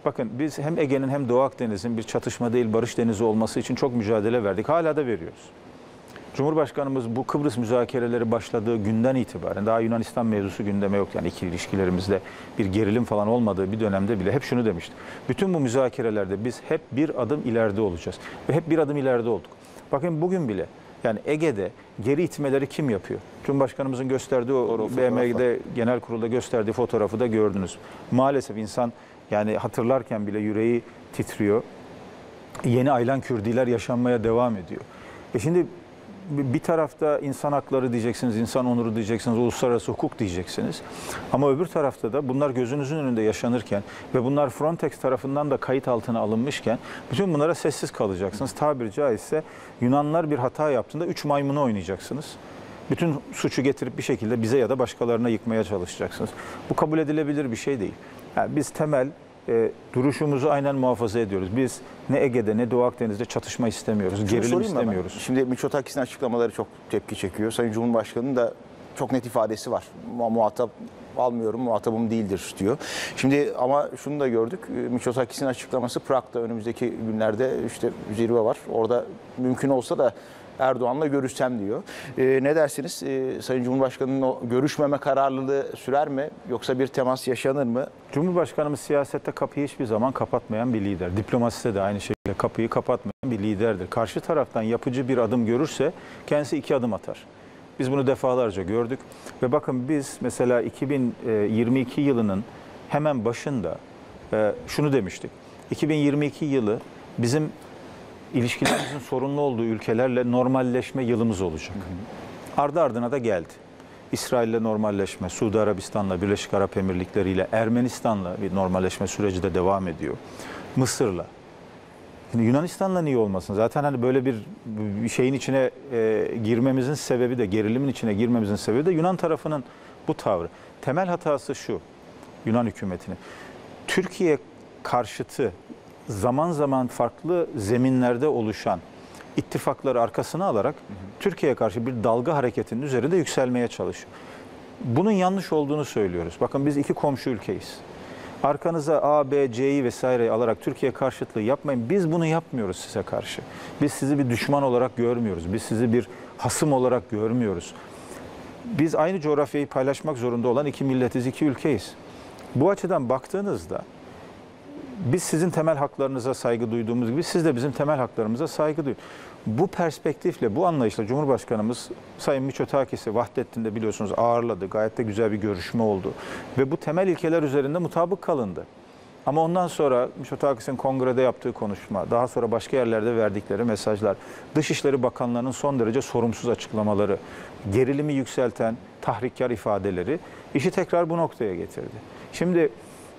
Bakın biz hem Ege'nin hem Doğu Akdeniz'in bir çatışma değil barış denizi olması için çok mücadele verdik. Hala da veriyoruz. Cumhurbaşkanımız bu Kıbrıs müzakereleri başladığı günden itibaren, daha Yunanistan mevzusu gündeme yok, yani ikili ilişkilerimizde bir gerilim falan olmadığı bir dönemde bile hep şunu demişti. Bütün bu müzakerelerde biz hep bir adım ileride olacağız ve hep bir adım ileride olduk. Bakın bugün bile yani Ege'de geri itmeleri kim yapıyor? Cumhurbaşkanımızın gösterdiği o BM'de genel kurulda gösterdiği fotoğrafı da gördünüz. Maalesef insan yani hatırlarken bile yüreği titriyor. Yeni Aylan Kürdiler yaşanmaya devam ediyor. Şimdi bir tarafta insan hakları diyeceksiniz, insan onuru diyeceksiniz, uluslararası hukuk diyeceksiniz. Ama öbür tarafta da bunlar gözünüzün önünde yaşanırken ve bunlar Frontex tarafından da kayıt altına alınmışken bütün bunlara sessiz kalacaksınız. Tabiri caizse Yunanlar bir hata yaptığında 3 maymunu oynayacaksınız. Bütün suçu getirip bir şekilde bize ya da başkalarına yıkmaya çalışacaksınız. Bu kabul edilebilir bir şey değil. Yani biz temel duruşumuzu aynen muhafaza ediyoruz. Biz ne Ege'de ne Doğu Akdeniz'de çatışma istemiyoruz, gerilim istemiyoruz. Şimdi Mitsotakis'in açıklamaları çok tepki çekiyor. Sayın Cumhurbaşkanı'nın da çok net ifadesi var. Muhatap almıyorum, muhatabım değildir diyor. Şimdi ama şunu da gördük. Mitsotakis'in açıklaması Prag'da önümüzdeki günlerde işte zirve var. Orada mümkün olsa da Erdoğan'la görüşsem diyor. Ne dersiniz? Sayın Cumhurbaşkanı'nın o görüşmeme kararlılığı sürer mi? Yoksa bir temas yaşanır mı? Cumhurbaşkanımız siyasette kapıyı hiçbir zaman kapatmayan bir lider. Diplomaside de aynı şekilde kapıyı kapatmayan bir liderdir. Karşı taraftan yapıcı bir adım görürse kendisi 2 adım atar. Biz bunu defalarca gördük. Ve bakın biz mesela 2022 yılının hemen başında şunu demiştik. 2022 yılı bizim ilişkilerimizin sorunlu olduğu ülkelerle normalleşme yılımız olacak. Ardı ardına da geldi. İsrail'le normalleşme, Suudi Arabistan'la, Birleşik Arap Emirlikleri ile Ermenistan'la bir normalleşme süreci de devam ediyor. Mısır'la. Şimdi Yunanistan'la niye olmasın? Zaten hani böyle bir şeyin içine girmemizin sebebi de, gerilimin içine girmemizin sebebi de Yunan tarafının bu tavrı. Temel hatası şu, Yunan hükümetinin. Türkiye karşıtı zaman zaman farklı zeminlerde oluşan ittifakları arkasına alarak Türkiye'ye karşı bir dalga hareketinin üzerinde yükselmeye çalışıyor. Bunun yanlış olduğunu söylüyoruz. Bakın biz 2 komşu ülkeyiz. Arkanıza A, B, C'yi vesaireyi alarak Türkiye karşıtlığı yapmayın. Biz bunu yapmıyoruz size karşı. Biz sizi bir düşman olarak görmüyoruz. Biz sizi bir hasım olarak görmüyoruz. Biz aynı coğrafyayı paylaşmak zorunda olan 2 milletiz, 2 ülkeyiz. Bu açıdan baktığınızda biz sizin temel haklarınıza saygı duyduğumuz gibi siz de bizim temel haklarımıza saygı duyun. Bu perspektifle, bu anlayışla Cumhurbaşkanımız Sayın Mitsotakis'i Vahdettin'de biliyorsunuz ağırladı. Gayet de güzel bir görüşme oldu. Ve bu temel ilkeler üzerinde mutabık kalındı. Ama ondan sonra Mitsotakis'in kongrede yaptığı konuşma, daha sonra başka yerlerde verdikleri mesajlar, Dışişleri Bakanlarının son derece sorumsuz açıklamaları, gerilimi yükselten tahrikkar ifadeleri işi tekrar bu noktaya getirdi. Şimdi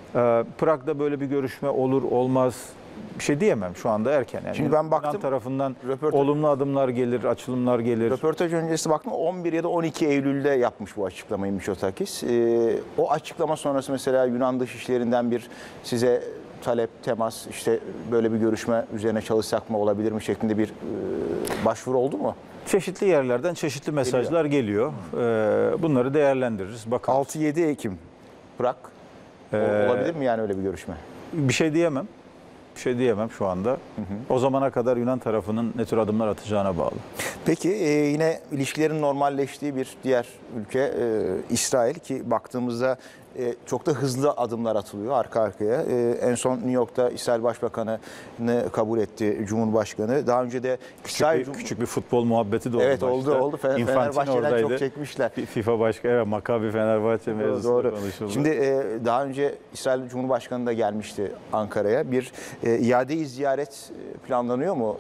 Prag'da böyle bir görüşme olur olmaz bir şey diyemem, şu anda erken. Yani Şimdi ben baktım, Yunan tarafından olumlu adımlar gelir, açılımlar gelir. Röportaj öncesi baktım 11 ya da 12 Eylül'de yapmış bu açıklamayı Mitsotakis. O açıklama sonrası mesela Yunan Dışişleri'nden bir size talep, temas, işte böyle bir görüşme üzerine çalışsak mı, olabilir mi şeklinde bir başvuru oldu mu? Çeşitli yerlerden çeşitli mesajlar geliyor. Bunları değerlendiririz. Bakalım. 6-7 Ekim Prag. Olabilir mi yani öyle bir görüşme? Bir şey diyemem. Bir şey diyemem şu anda. O zamana kadar Yunan tarafının ne tür adımlar atacağına bağlı. Peki yine ilişkilerin normalleştiği bir diğer ülke İsrail ki baktığımızda çok da hızlı adımlar atılıyor arka arkaya. En son New York'ta İsrail Başbakanı'nı kabul etti Cumhurbaşkanı. Daha önce de küçük bir futbol muhabbeti de oldu. Evet oldu. Fenerbahçe'den çok çekmişler. FIFA başkanı, evet, Maccabi Fenerbahçe mevzusu konuşuldu. Şimdi daha önce İsrail Cumhurbaşkanı da gelmişti Ankara'ya. Bir iade-i ziyaret planlanıyor mu?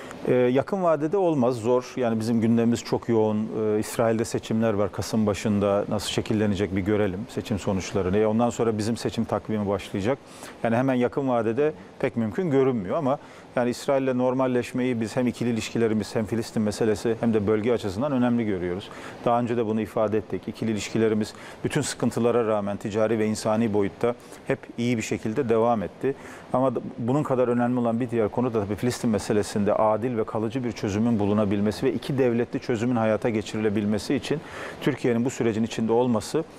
Yakın vadede olmaz, zor. Yani bizim gündemimiz çok yoğun. İsrail'de seçimler var. Kasım başında nasıl şekillenecek bir görelim seçim sonuçlarını. Ondan sonra bizim seçim takvimi başlayacak. Yani hemen yakın vadede pek mümkün görünmüyor ama yani İsrail'le normalleşmeyi biz hem ikili ilişkilerimiz hem Filistin meselesi hem de bölge açısından önemli görüyoruz. Daha önce de bunu ifade ettik. İkili ilişkilerimiz bütün sıkıntılara rağmen ticari ve insani boyutta hep iyi bir şekilde devam etti. Ama bunun kadar önemli olan bir diğer konu da tabii Filistin meselesinde adil ve kalıcı bir çözümün bulunabilmesi ve 2 devletli çözümün hayata geçirilebilmesi için Türkiye'nin bu sürecin içinde olması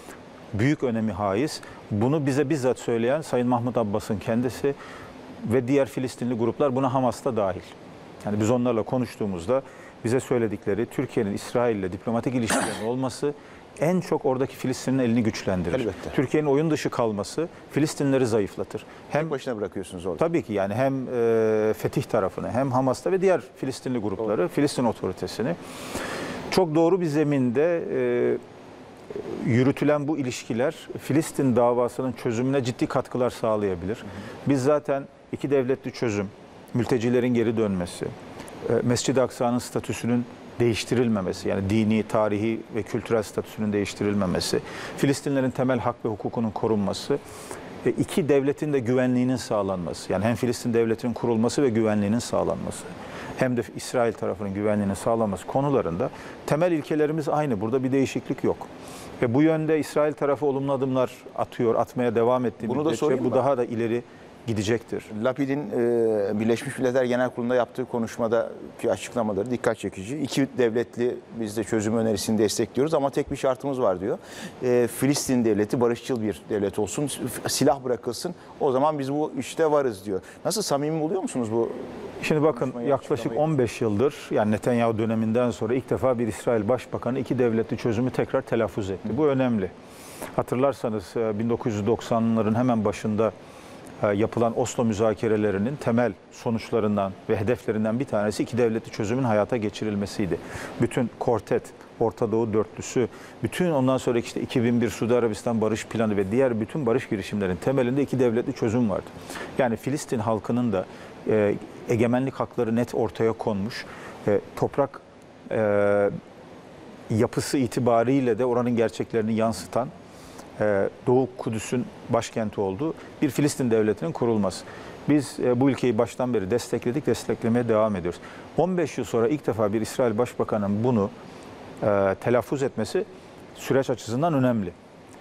büyük önemi haiz. Bunu bize bizzat söyleyen Sayın Mahmut Abbas'ın kendisi ve diğer Filistinli gruplar, buna Hamas da dahil. Yani biz onlarla konuştuğumuzda bize söyledikleri, Türkiye'nin İsrail'le diplomatik ilişkilerin olması en çok oradaki Filistin'in elini güçlendirir. Elbette. Türkiye'nin oyun dışı kalması Filistinleri zayıflatır. Hem başına bırakıyorsunuz orada. Tabii ki yani hem Fetih tarafını hem Hamas'ta ve diğer Filistinli grupları, doğru, Filistin otoritesini çok doğru bir zeminde yürütülen bu ilişkiler Filistin davasının çözümüne ciddi katkılar sağlayabilir. Biz zaten iki devletli çözüm, mültecilerin geri dönmesi, Mescid-i Aksa'nın statüsünün değiştirilmemesi, yani dini, tarihi ve kültürel statüsünün değiştirilmemesi, Filistinlerin temel hak ve hukukunun korunması, iki devletin de güvenliğinin sağlanması, yani hem Filistin devletinin kurulması ve güvenliğinin sağlanması, hem de İsrail tarafının güvenliğinin sağlanması konularında temel ilkelerimiz aynı. Burada bir değişiklik yok. Ve bu yönde İsrail tarafı olumlu adımlar atmaya devam ettiği müddetçe bu daha da ileri gidecektir. Lapid'in Birleşmiş Milletler Genel Kurulu'nda yaptığı konuşmadaki açıklamaları dikkat çekici. İki devletli, biz de çözüm önerisini destekliyoruz ama tek bir şartımız var diyor. Filistin devleti barışçıl bir devlet olsun, silah bırakılsın, o zaman biz bu işte varız diyor. Nasıl, samimi buluyor musunuz bu? Şimdi bakın, yaklaşık 15 yıldır, yani Netanyahu döneminden sonra ilk defa bir İsrail Başbakanı iki devletli çözümü tekrar telaffuz etti. Bu önemli. Hatırlarsanız 1990'ların hemen başında yapılan Oslo müzakerelerinin temel sonuçlarından ve hedeflerinden bir tanesi iki devletli çözümün hayata geçirilmesiydi. Bütün Kortet, Orta Doğu Dörtlüsü, bütün ondan sonraki işte 2001 Suudi Arabistan barış planı ve diğer bütün barış girişimlerinin temelinde iki devletli çözüm vardı. Yani Filistin halkının da egemenlik hakları net ortaya konmuş, toprak yapısı itibariyle de oranın gerçeklerini yansıtan, Doğu Kudüs'ün başkenti olduğu bir Filistin devletinin kurulması. Biz bu ülkeyi baştan beri destekledik, desteklemeye devam ediyoruz. 15 yıl sonra ilk defa bir İsrail Başbakanı'nın bunu telaffuz etmesi süreç açısından önemli.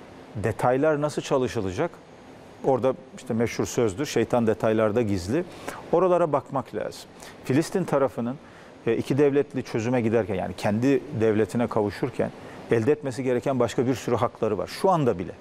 Detaylar nasıl çalışılacak? Orada işte meşhur sözdür, şeytan detaylarda gizli. Oralara bakmak lazım. Filistin tarafının iki devletli çözüme giderken, yani kendi devletine kavuşurken elde etmesi gereken başka bir sürü hakları var. Şu anda bile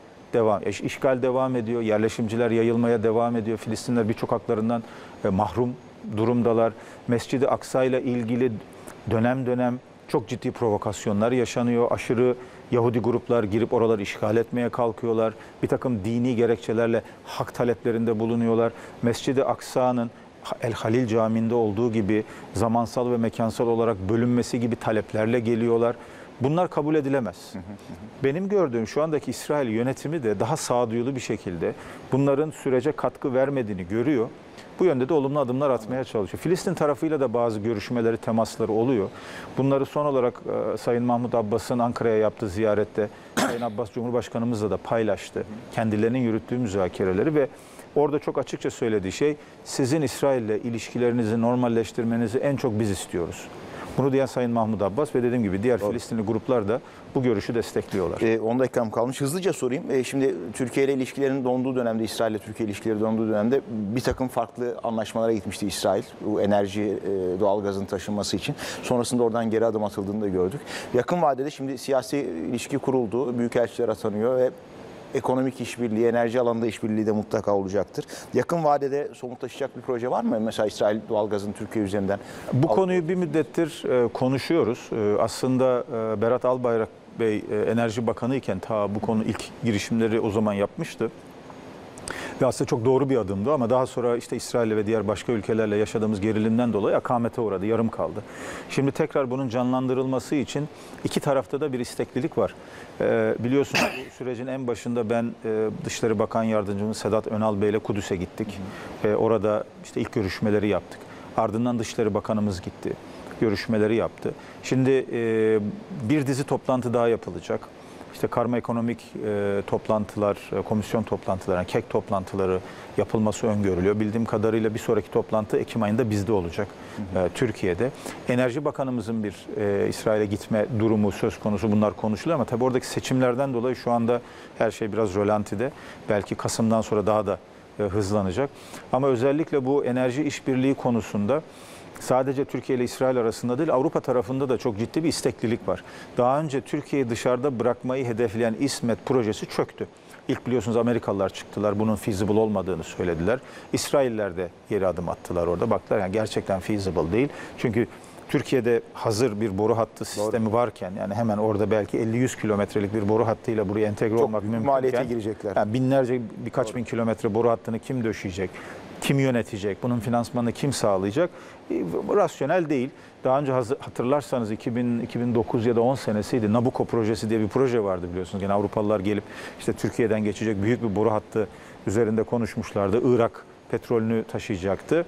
işgal devam ediyor, yerleşimciler yayılmaya devam ediyor. Filistinler birçok haklarından mahrum durumdalar. Mescid-i Aksa ile ilgili dönem dönem çok ciddi provokasyonlar yaşanıyor. Aşırı Yahudi gruplar girip oraları işgal etmeye kalkıyorlar. Bir takım dini gerekçelerle hak taleplerinde bulunuyorlar. Mescid-i Aksa'nın El Halil Camii'nde olduğu gibi zamansal ve mekansal olarak bölünmesi gibi taleplerle geliyorlar. Bunlar kabul edilemez. Benim gördüğüm şu andaki İsrail yönetimi de daha sağduyulu bir şekilde bunların sürece katkı vermediğini görüyor. Bu yönde de olumlu adımlar atmaya çalışıyor. Filistin tarafıyla da bazı görüşmeleri, temasları oluyor. Bunları son olarak Sayın Mahmut Abbas'ın Ankara'ya yaptığı ziyarette Sayın Abbas Cumhurbaşkanımızla da paylaştı. Kendilerinin yürüttüğü müzakereleri ve orada çok açıkça söylediği şey, sizin İsrail'le ilişkilerinizi normalleştirmenizi en çok biz istiyoruz. Bunu diyen Sayın Mahmut Abbas ve dediğim gibi diğer Filistinli gruplar da bu görüşü destekliyorlar. 10 dakikam kalmış. Hızlıca sorayım. Şimdi Türkiye ile ilişkilerin donduğu dönemde, İsrail ile Türkiye ilişkileri donduğu dönemde bir takım farklı anlaşmalara gitmişti İsrail. Bu enerji, doğalgazın taşınması için. Sonrasında oradan geri adım atıldığını da gördük. Yakın vadede şimdi siyasi ilişki kuruldu. Büyükelçiler atanıyor ve ekonomik işbirliği, enerji alanında işbirliği de mutlaka olacaktır. Yakın vadede somutlaşacak bir proje var mı? Mesela İsrail doğalgazın Türkiye üzerinden. Bu konuyu bir müddettir konuşuyoruz. Aslında Berat Albayrak Bey Enerji Bakanı iken ta bu konu ilk girişimleri o zaman yapmıştı. Ve aslında çok doğru bir adımdı ama daha sonra işte İsrail ve diğer başka ülkelerle yaşadığımız gerilimden dolayı akamete uğradı, yarım kaldı. Şimdi tekrar bunun canlandırılması için iki tarafta da bir isteklilik var. Biliyorsunuz bu sürecin en başında ben Dışişleri Bakan Yardımcımız Sedat Önal Bey ile Kudüs'e gittik. Orada işte ilk görüşmeleri yaptık. Ardından Dışişleri Bakanımız gitti, görüşmeleri yaptı. Şimdi bir dizi toplantı daha yapılacak. İşte karma ekonomik toplantılar, komisyon toplantıları, yani KEK toplantıları yapılması öngörülüyor. Bildiğim kadarıyla bir sonraki toplantı Ekim ayında bizde olacak, Türkiye'de. Enerji Bakanımızın bir İsrail'e gitme durumu söz konusu, bunlar konuşuluyor ama tabii oradaki seçimlerden dolayı şu anda her şey biraz rölantide. Belki Kasım'dan sonra daha da hızlanacak. Ama özellikle bu enerji işbirliği konusunda sadece Türkiye ile İsrail arasında değil, Avrupa tarafında da çok ciddi bir isteklilik var. Daha önce Türkiye'yi dışarıda bırakmayı hedefleyen İSMET projesi çöktü. İlk biliyorsunuz Amerikalılar çıktılar, bunun feasible olmadığını söylediler. İsrailler de geri adım attılar orada. Baktılar yani gerçekten feasible değil. Çünkü Türkiye'de hazır bir boru hattı sistemi varken, yani hemen orada belki 50-100 kilometrelik bir boru hattıyla buraya entegre olmak mümkünken, maliyete girecekler. Yani binlerce, birkaç bin kilometre boru hattını kim döşeyecek, kim yönetecek, bunun finansmanını kim sağlayacak? Rasyonel değil. Daha önce hatırlarsanız 2009 ya da 10 senesiydi. Nabucco projesi diye bir proje vardı biliyorsunuz. Yani Avrupalılar gelip işte Türkiye'den geçecek büyük bir boru hattı üzerinde konuşmuşlardı. Irak petrolünü taşıyacaktı.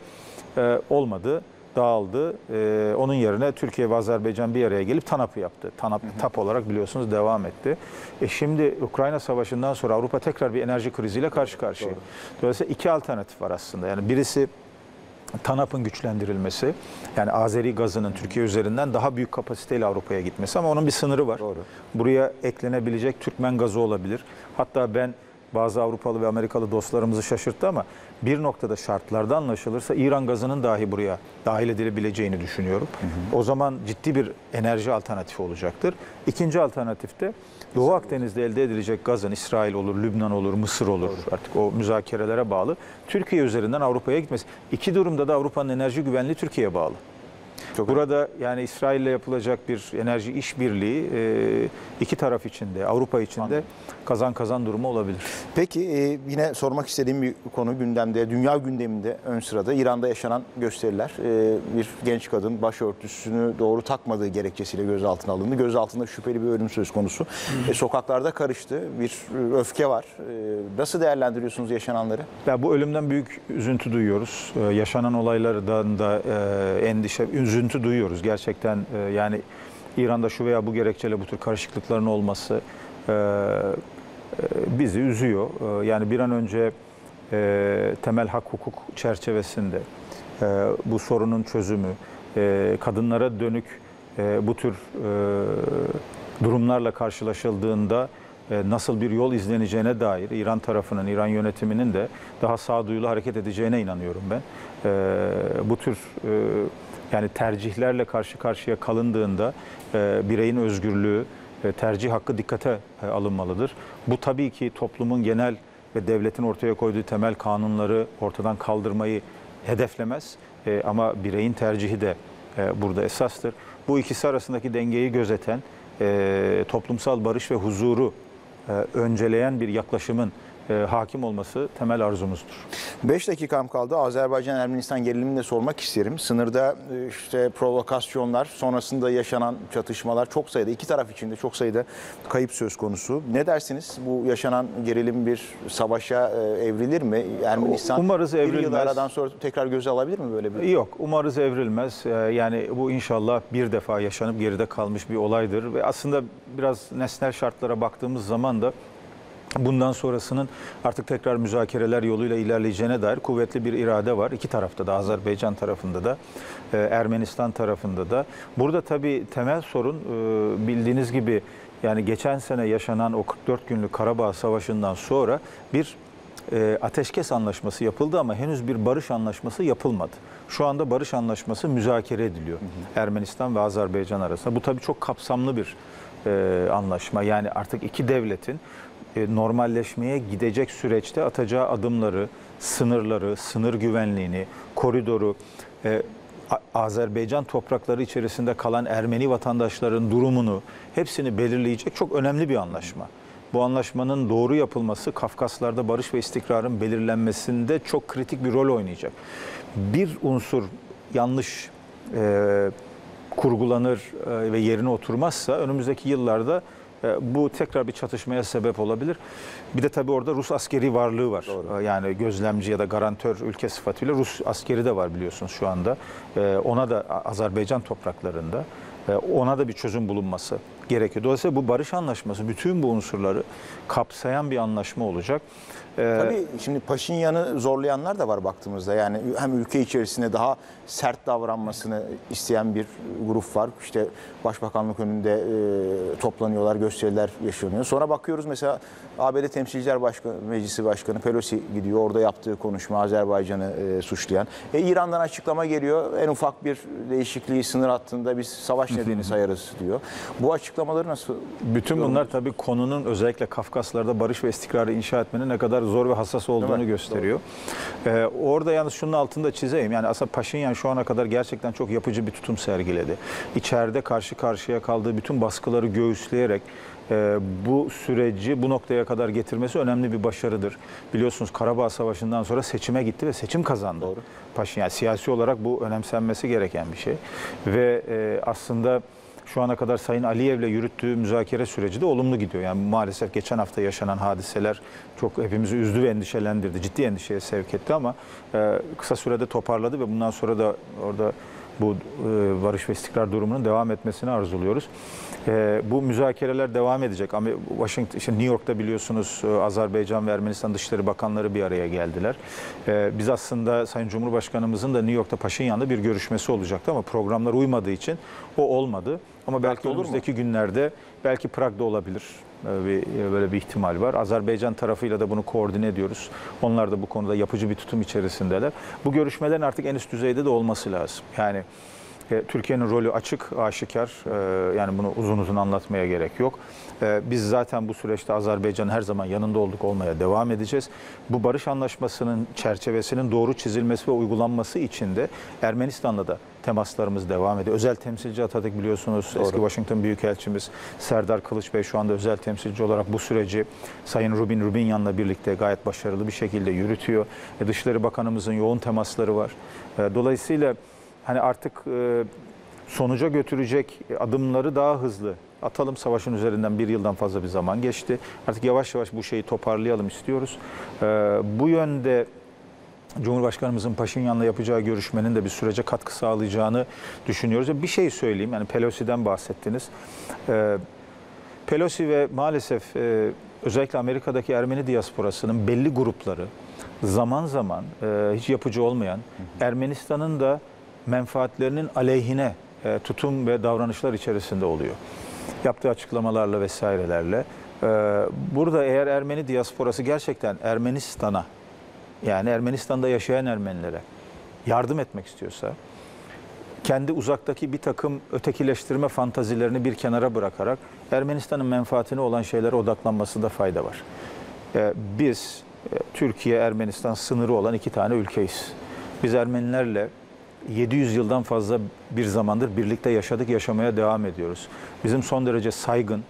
Olmadı. Dağıldı. Onun yerine Türkiye ve Azerbaycan bir araya gelip TANAP'ı yaptı. TAP olarak biliyorsunuz devam etti. Şimdi Ukrayna Savaşı'ndan sonra Avrupa tekrar bir enerji kriziyle karşı karşıya. Doğru. Dolayısıyla iki alternatif var aslında. Yani birisi TANAP'ın güçlendirilmesi, yani Azeri gazının Türkiye üzerinden daha büyük kapasiteyle Avrupa'ya gitmesi, ama onun bir sınırı var. Doğru. Buraya eklenebilecek Türkmen gazı olabilir. Hatta ben bazı Avrupalı ve Amerikalı dostlarımızı şaşırttı ama bir noktada şartlarda anlaşılırsa İran gazının dahi buraya dahil edilebileceğini düşünüyorum. O zaman ciddi bir enerji alternatifi olacaktır. İkinci alternatif de Doğu Akdeniz'de elde edilecek gazın İsrail olur, Lübnan olur, Mısır olur, artık o müzakerelere bağlı, Türkiye üzerinden Avrupa'ya gitmesi. İki durumda da Avrupa'nın enerji güvenliği Türkiye'ye bağlı. Burada yani İsrail'le yapılacak bir enerji işbirliği iki taraf için de, Avrupa için de kazan kazan durumu olabilir. Peki yine sormak istediğim bir konu gündemde, dünya gündeminde ön sırada İran'da yaşanan gösteriler. Bir genç kadın başörtüsünü doğru takmadığı gerekçesiyle gözaltına alındı. Gözaltında şüpheli bir ölüm söz konusu. Sokaklarda karıştı, bir öfke var. Nasıl değerlendiriyorsunuz yaşananları? Ya bu ölümden büyük üzüntü duyuyoruz. Yaşanan olaylardan da endişe, üzüntü duyuyoruz gerçekten. Yani İran'da şu veya bu gerekçeyle bu tür karışıklıkların olması bizi üzüyor. Yani bir an önce temel hak hukuk çerçevesinde bu sorunun çözümü, kadınlara dönük bu tür durumlarla karşılaşıldığında nasıl bir yol izleneceğine dair İran tarafının, İran yönetiminin de daha sağduyulu hareket edeceğine inanıyorum ben. Bu tür yani tercihlerle karşı karşıya kalındığında bireyin özgürlüğü, tercih hakkı dikkate alınmalıdır. Bu tabii ki toplumun genel ve devletin ortaya koyduğu temel kanunları ortadan kaldırmayı hedeflemez. Ama bireyin tercihi de burada esastır. Bu ikisi arasındaki dengeyi gözeten, toplumsal barış ve huzuru önceleyen bir yaklaşımın hakim olması temel arzumuzdur. 5 dakikam kaldı. Azerbaycan-Ermenistan gerilimini de sormak isterim. Sınırda işte provokasyonlar, sonrasında yaşanan çatışmalar çok sayıda, iki taraf içinde çok sayıda kayıp söz konusu. Ne dersiniz? Bu yaşanan gerilim bir savaşa evrilir mi? Ermenistan umarız evrilmez. Bir yıl aradan sonra tekrar göze alabilir mi böyle bir? Yok, umarız evrilmez. Yani bu inşallah bir defa yaşanıp geride kalmış bir olaydır. Ve aslında biraz nesnel şartlara baktığımız zaman da bundan sonrasının artık tekrar müzakereler yoluyla ilerleyeceğine dair kuvvetli bir irade var. İki tarafta da, Azerbaycan tarafında da, Ermenistan tarafında da. Burada tabii temel sorun bildiğiniz gibi yani geçen sene yaşanan o 44 günlük Karabağ Savaşı'ndan sonra bir ateşkes anlaşması yapıldı ama henüz bir barış anlaşması yapılmadı. Şu anda barış anlaşması müzakere ediliyor Ermenistan ve Azerbaycan arasında. Bu tabii çok kapsamlı bir anlaşma. Yani artık iki devletin normalleşmeye gidecek süreçte atacağı adımları, sınırları, sınır güvenliğini, koridoru, Azerbaycan toprakları içerisinde kalan Ermeni vatandaşların durumunu hepsini belirleyecek çok önemli bir anlaşma. Bu anlaşmanın doğru yapılması Kafkaslar'da barış ve istikrarın belirlenmesinde çok kritik bir rol oynayacak. Bir unsur yanlış kurgulanır ve yerine oturmazsa önümüzdeki yıllarda bu tekrar bir çatışmaya sebep olabilir. Bir de tabii orada Rus askeri varlığı var. Doğru. Yani gözlemci ya da garantör ülke sıfatıyla Rus askeri de var biliyorsunuz şu anda. Ona da Azerbaycan topraklarında ona da bir çözüm bulunması gerekiyor. Dolayısıyla bu barış anlaşması bütün bu unsurları kapsayan bir anlaşma olacak. Tabii şimdi Paşinyan'ı zorlayanlar da var baktığımızda. Yani hem ülke içerisinde daha sert davranmasını isteyen bir grup var. İşte Başbakanlık önünde toplanıyorlar, gösteriler yaşanıyor. Sonra bakıyoruz mesela ABD Temsilciler Meclisi Başkanı Pelosi gidiyor. Orada yaptığı konuşma Azerbaycan'ı suçlayan. İran'dan açıklama geliyor. En ufak bir değişikliği sınır hattında biz savaş nedeni sayarız diyor. Bu açıklamaları nasıl? Bütün bunlar tabii konunun özellikle Kafkaslar'da barış ve istikrarı inşa etmenin ne kadar zor ve hassas olduğunu gösteriyor. Orada yalnız şunun altında çizeyim. Yani aslında Paşinyan şu ana kadar gerçekten çok yapıcı bir tutum sergiledi. İçeride karşı karşıya kaldığı bütün baskıları göğüsleyerek bu süreci bu noktaya kadar getirmesi önemli bir başarıdır. Biliyorsunuz Karabağ Savaşı'ndan sonra seçime gitti ve seçim kazandı. Doğru. Paşinyan, yani siyasi olarak bu önemsenmesi gereken bir şey. Ve aslında şu ana kadar Sayın Aliyev'le yürüttüğü müzakere süreci de olumlu gidiyor. Yani maalesef geçen hafta yaşanan hadiseler çok hepimizi üzdü ve endişelendirdi. Ciddi endişeye sevk etti ama kısa sürede toparladı ve bundan sonra da orada bu barış ve istikrar durumunun devam etmesini arzuluyoruz. Bu müzakereler devam edecek. Ama Washington, işte New York'ta biliyorsunuz Azerbaycan ve Ermenistan Dışişleri Bakanları bir araya geldiler. Biz aslında Sayın Cumhurbaşkanımızın da New York'ta Paşinyan'da bir görüşmesi olacaktı ama programlar uymadığı için o olmadı. Ama belki önümüzdeki günlerde belki Prag'da olabilir. Böyle bir ihtimal var. Azerbaycan tarafıyla da bunu koordine ediyoruz. Onlar da bu konuda yapıcı bir tutum içerisindeler. Bu görüşmelerin artık en üst düzeyde de olması lazım. Yani Türkiye'nin rolü açık, aşikar. Yani bunu uzun uzun anlatmaya gerek yok. Biz zaten bu süreçte Azerbaycan'ın her zaman yanında olduk, olmaya devam edeceğiz. Bu barış anlaşmasının çerçevesinin doğru çizilmesi ve uygulanması için de Ermenistan'la da temaslarımız devam ediyor. Özel temsilci Atatürk biliyorsunuz, eski Washington Büyükelçimiz Serdar Kılıç Bey şu anda özel temsilci olarak bu süreci Sayın Rubinyan'la birlikte gayet başarılı bir şekilde yürütüyor. Dışişleri Bakanımızın yoğun temasları var. Dolayısıyla hani artık sonuca götürecek adımları daha hızlı atalım. Savaşın üzerinden bir yıldan fazla bir zaman geçti. Artık yavaş yavaş bu şeyi toparlayalım istiyoruz. Bu yönde Cumhurbaşkanımızın Paşinyan'la yapacağı görüşmenin de bir sürece katkı sağlayacağını düşünüyoruz. Bir şey söyleyeyim, yani Pelosi'den bahsettiniz. Pelosi ve maalesef özellikle Amerika'daki Ermeni diasporasının belli grupları zaman zaman hiç yapıcı olmayan, Ermenistan'ın da menfaatlerinin aleyhine tutum ve davranışlar içerisinde oluyor. Yaptığı açıklamalarla vesairelerle. Burada eğer Ermeni diasporası gerçekten Ermenistan'a, yani Ermenistan'da yaşayan Ermenilere yardım etmek istiyorsa, kendi uzaktaki bir takım ötekileştirme fantazilerini bir kenara bırakarak Ermenistan'ın menfaatine olan şeylere odaklanmasında fayda var. Biz Türkiye-Ermenistan sınırı olan iki tane ülkeyiz. Biz Ermenilerle 700 yıldan fazla bir zamandır birlikte yaşadık, yaşamaya devam ediyoruz. Bizim son derece saygın,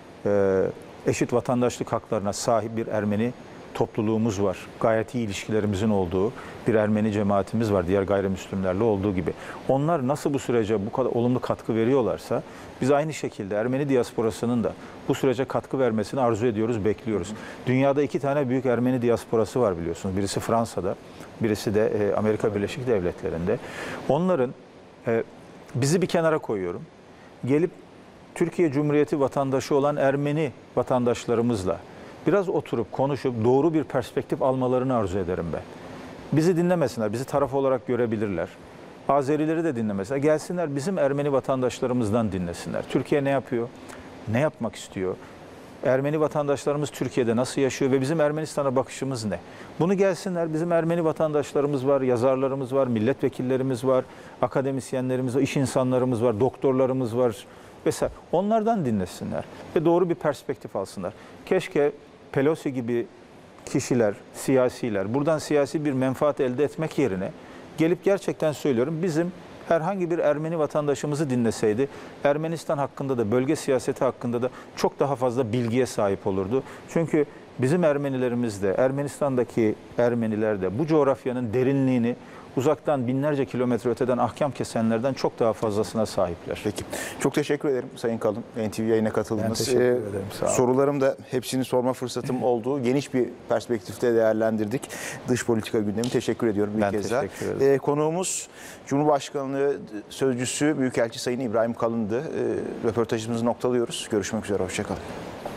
eşit vatandaşlık haklarına sahip bir Ermeni topluluğumuz var. Gayet iyi ilişkilerimizin olduğu bir Ermeni cemaatimiz var, diğer gayrimüslimlerle olduğu gibi. Onlar nasıl bu sürece bu kadar olumlu katkı veriyorlarsa, biz aynı şekilde Ermeni diasporasının da bu sürece katkı vermesini arzu ediyoruz, bekliyoruz. Dünyada iki tane büyük Ermeni diasporası var biliyorsunuz. Birisi Fransa'da, birisi de Amerika Birleşik Devletleri'nde. Onların, bizi bir kenara koyuyorum, gelip Türkiye Cumhuriyeti vatandaşı olan Ermeni vatandaşlarımızla biraz oturup konuşup doğru bir perspektif almalarını arzu ederim ben. Bizi dinlemesinler, bizi taraf olarak görebilirler. Azerileri de dinlemesinler. Gelsinler bizim Ermeni vatandaşlarımızdan dinlesinler. Türkiye ne yapıyor? Ne yapmak istiyor? Ermeni vatandaşlarımız Türkiye'de nasıl yaşıyor ve bizim Ermenistan'a bakışımız ne? Bunu gelsinler, bizim Ermeni vatandaşlarımız var, yazarlarımız var, milletvekillerimiz var, akademisyenlerimiz var, iş insanlarımız var, doktorlarımız var vesaire. Onlardan dinlesinler ve doğru bir perspektif alsınlar. Keşke Pelosi gibi kişiler, siyasiler buradan siyasi bir menfaat elde etmek yerine gelip gerçekten söylüyorum bizim herhangi bir Ermeni vatandaşımızı dinleseydi Ermenistan hakkında da bölge siyaseti hakkında da çok daha fazla bilgiye sahip olurdu. Çünkü bizim Ermenilerimiz de Ermenistan'daki Ermeniler de bu coğrafyanın derinliğini, uzaktan binlerce kilometre öteden ahkam kesenlerden çok daha fazlasına sahipler. Peki. Çok teşekkür ederim Sayın Kalın. NTV yayına katıldınız. Ben teşekkür ederim. Sağ olun. Sorularım da hepsini sorma fırsatım oldu. Geniş bir perspektifte değerlendirdik. Dış politika gündemi. Teşekkür ediyorum bir Ben kez daha. teşekkür ederim. Konuğumuz Cumhurbaşkanlığı Sözcüsü Büyükelçi Sayın İbrahim Kalın'dı. Röportajımızı noktalıyoruz. Görüşmek üzere. Hoşça kalın.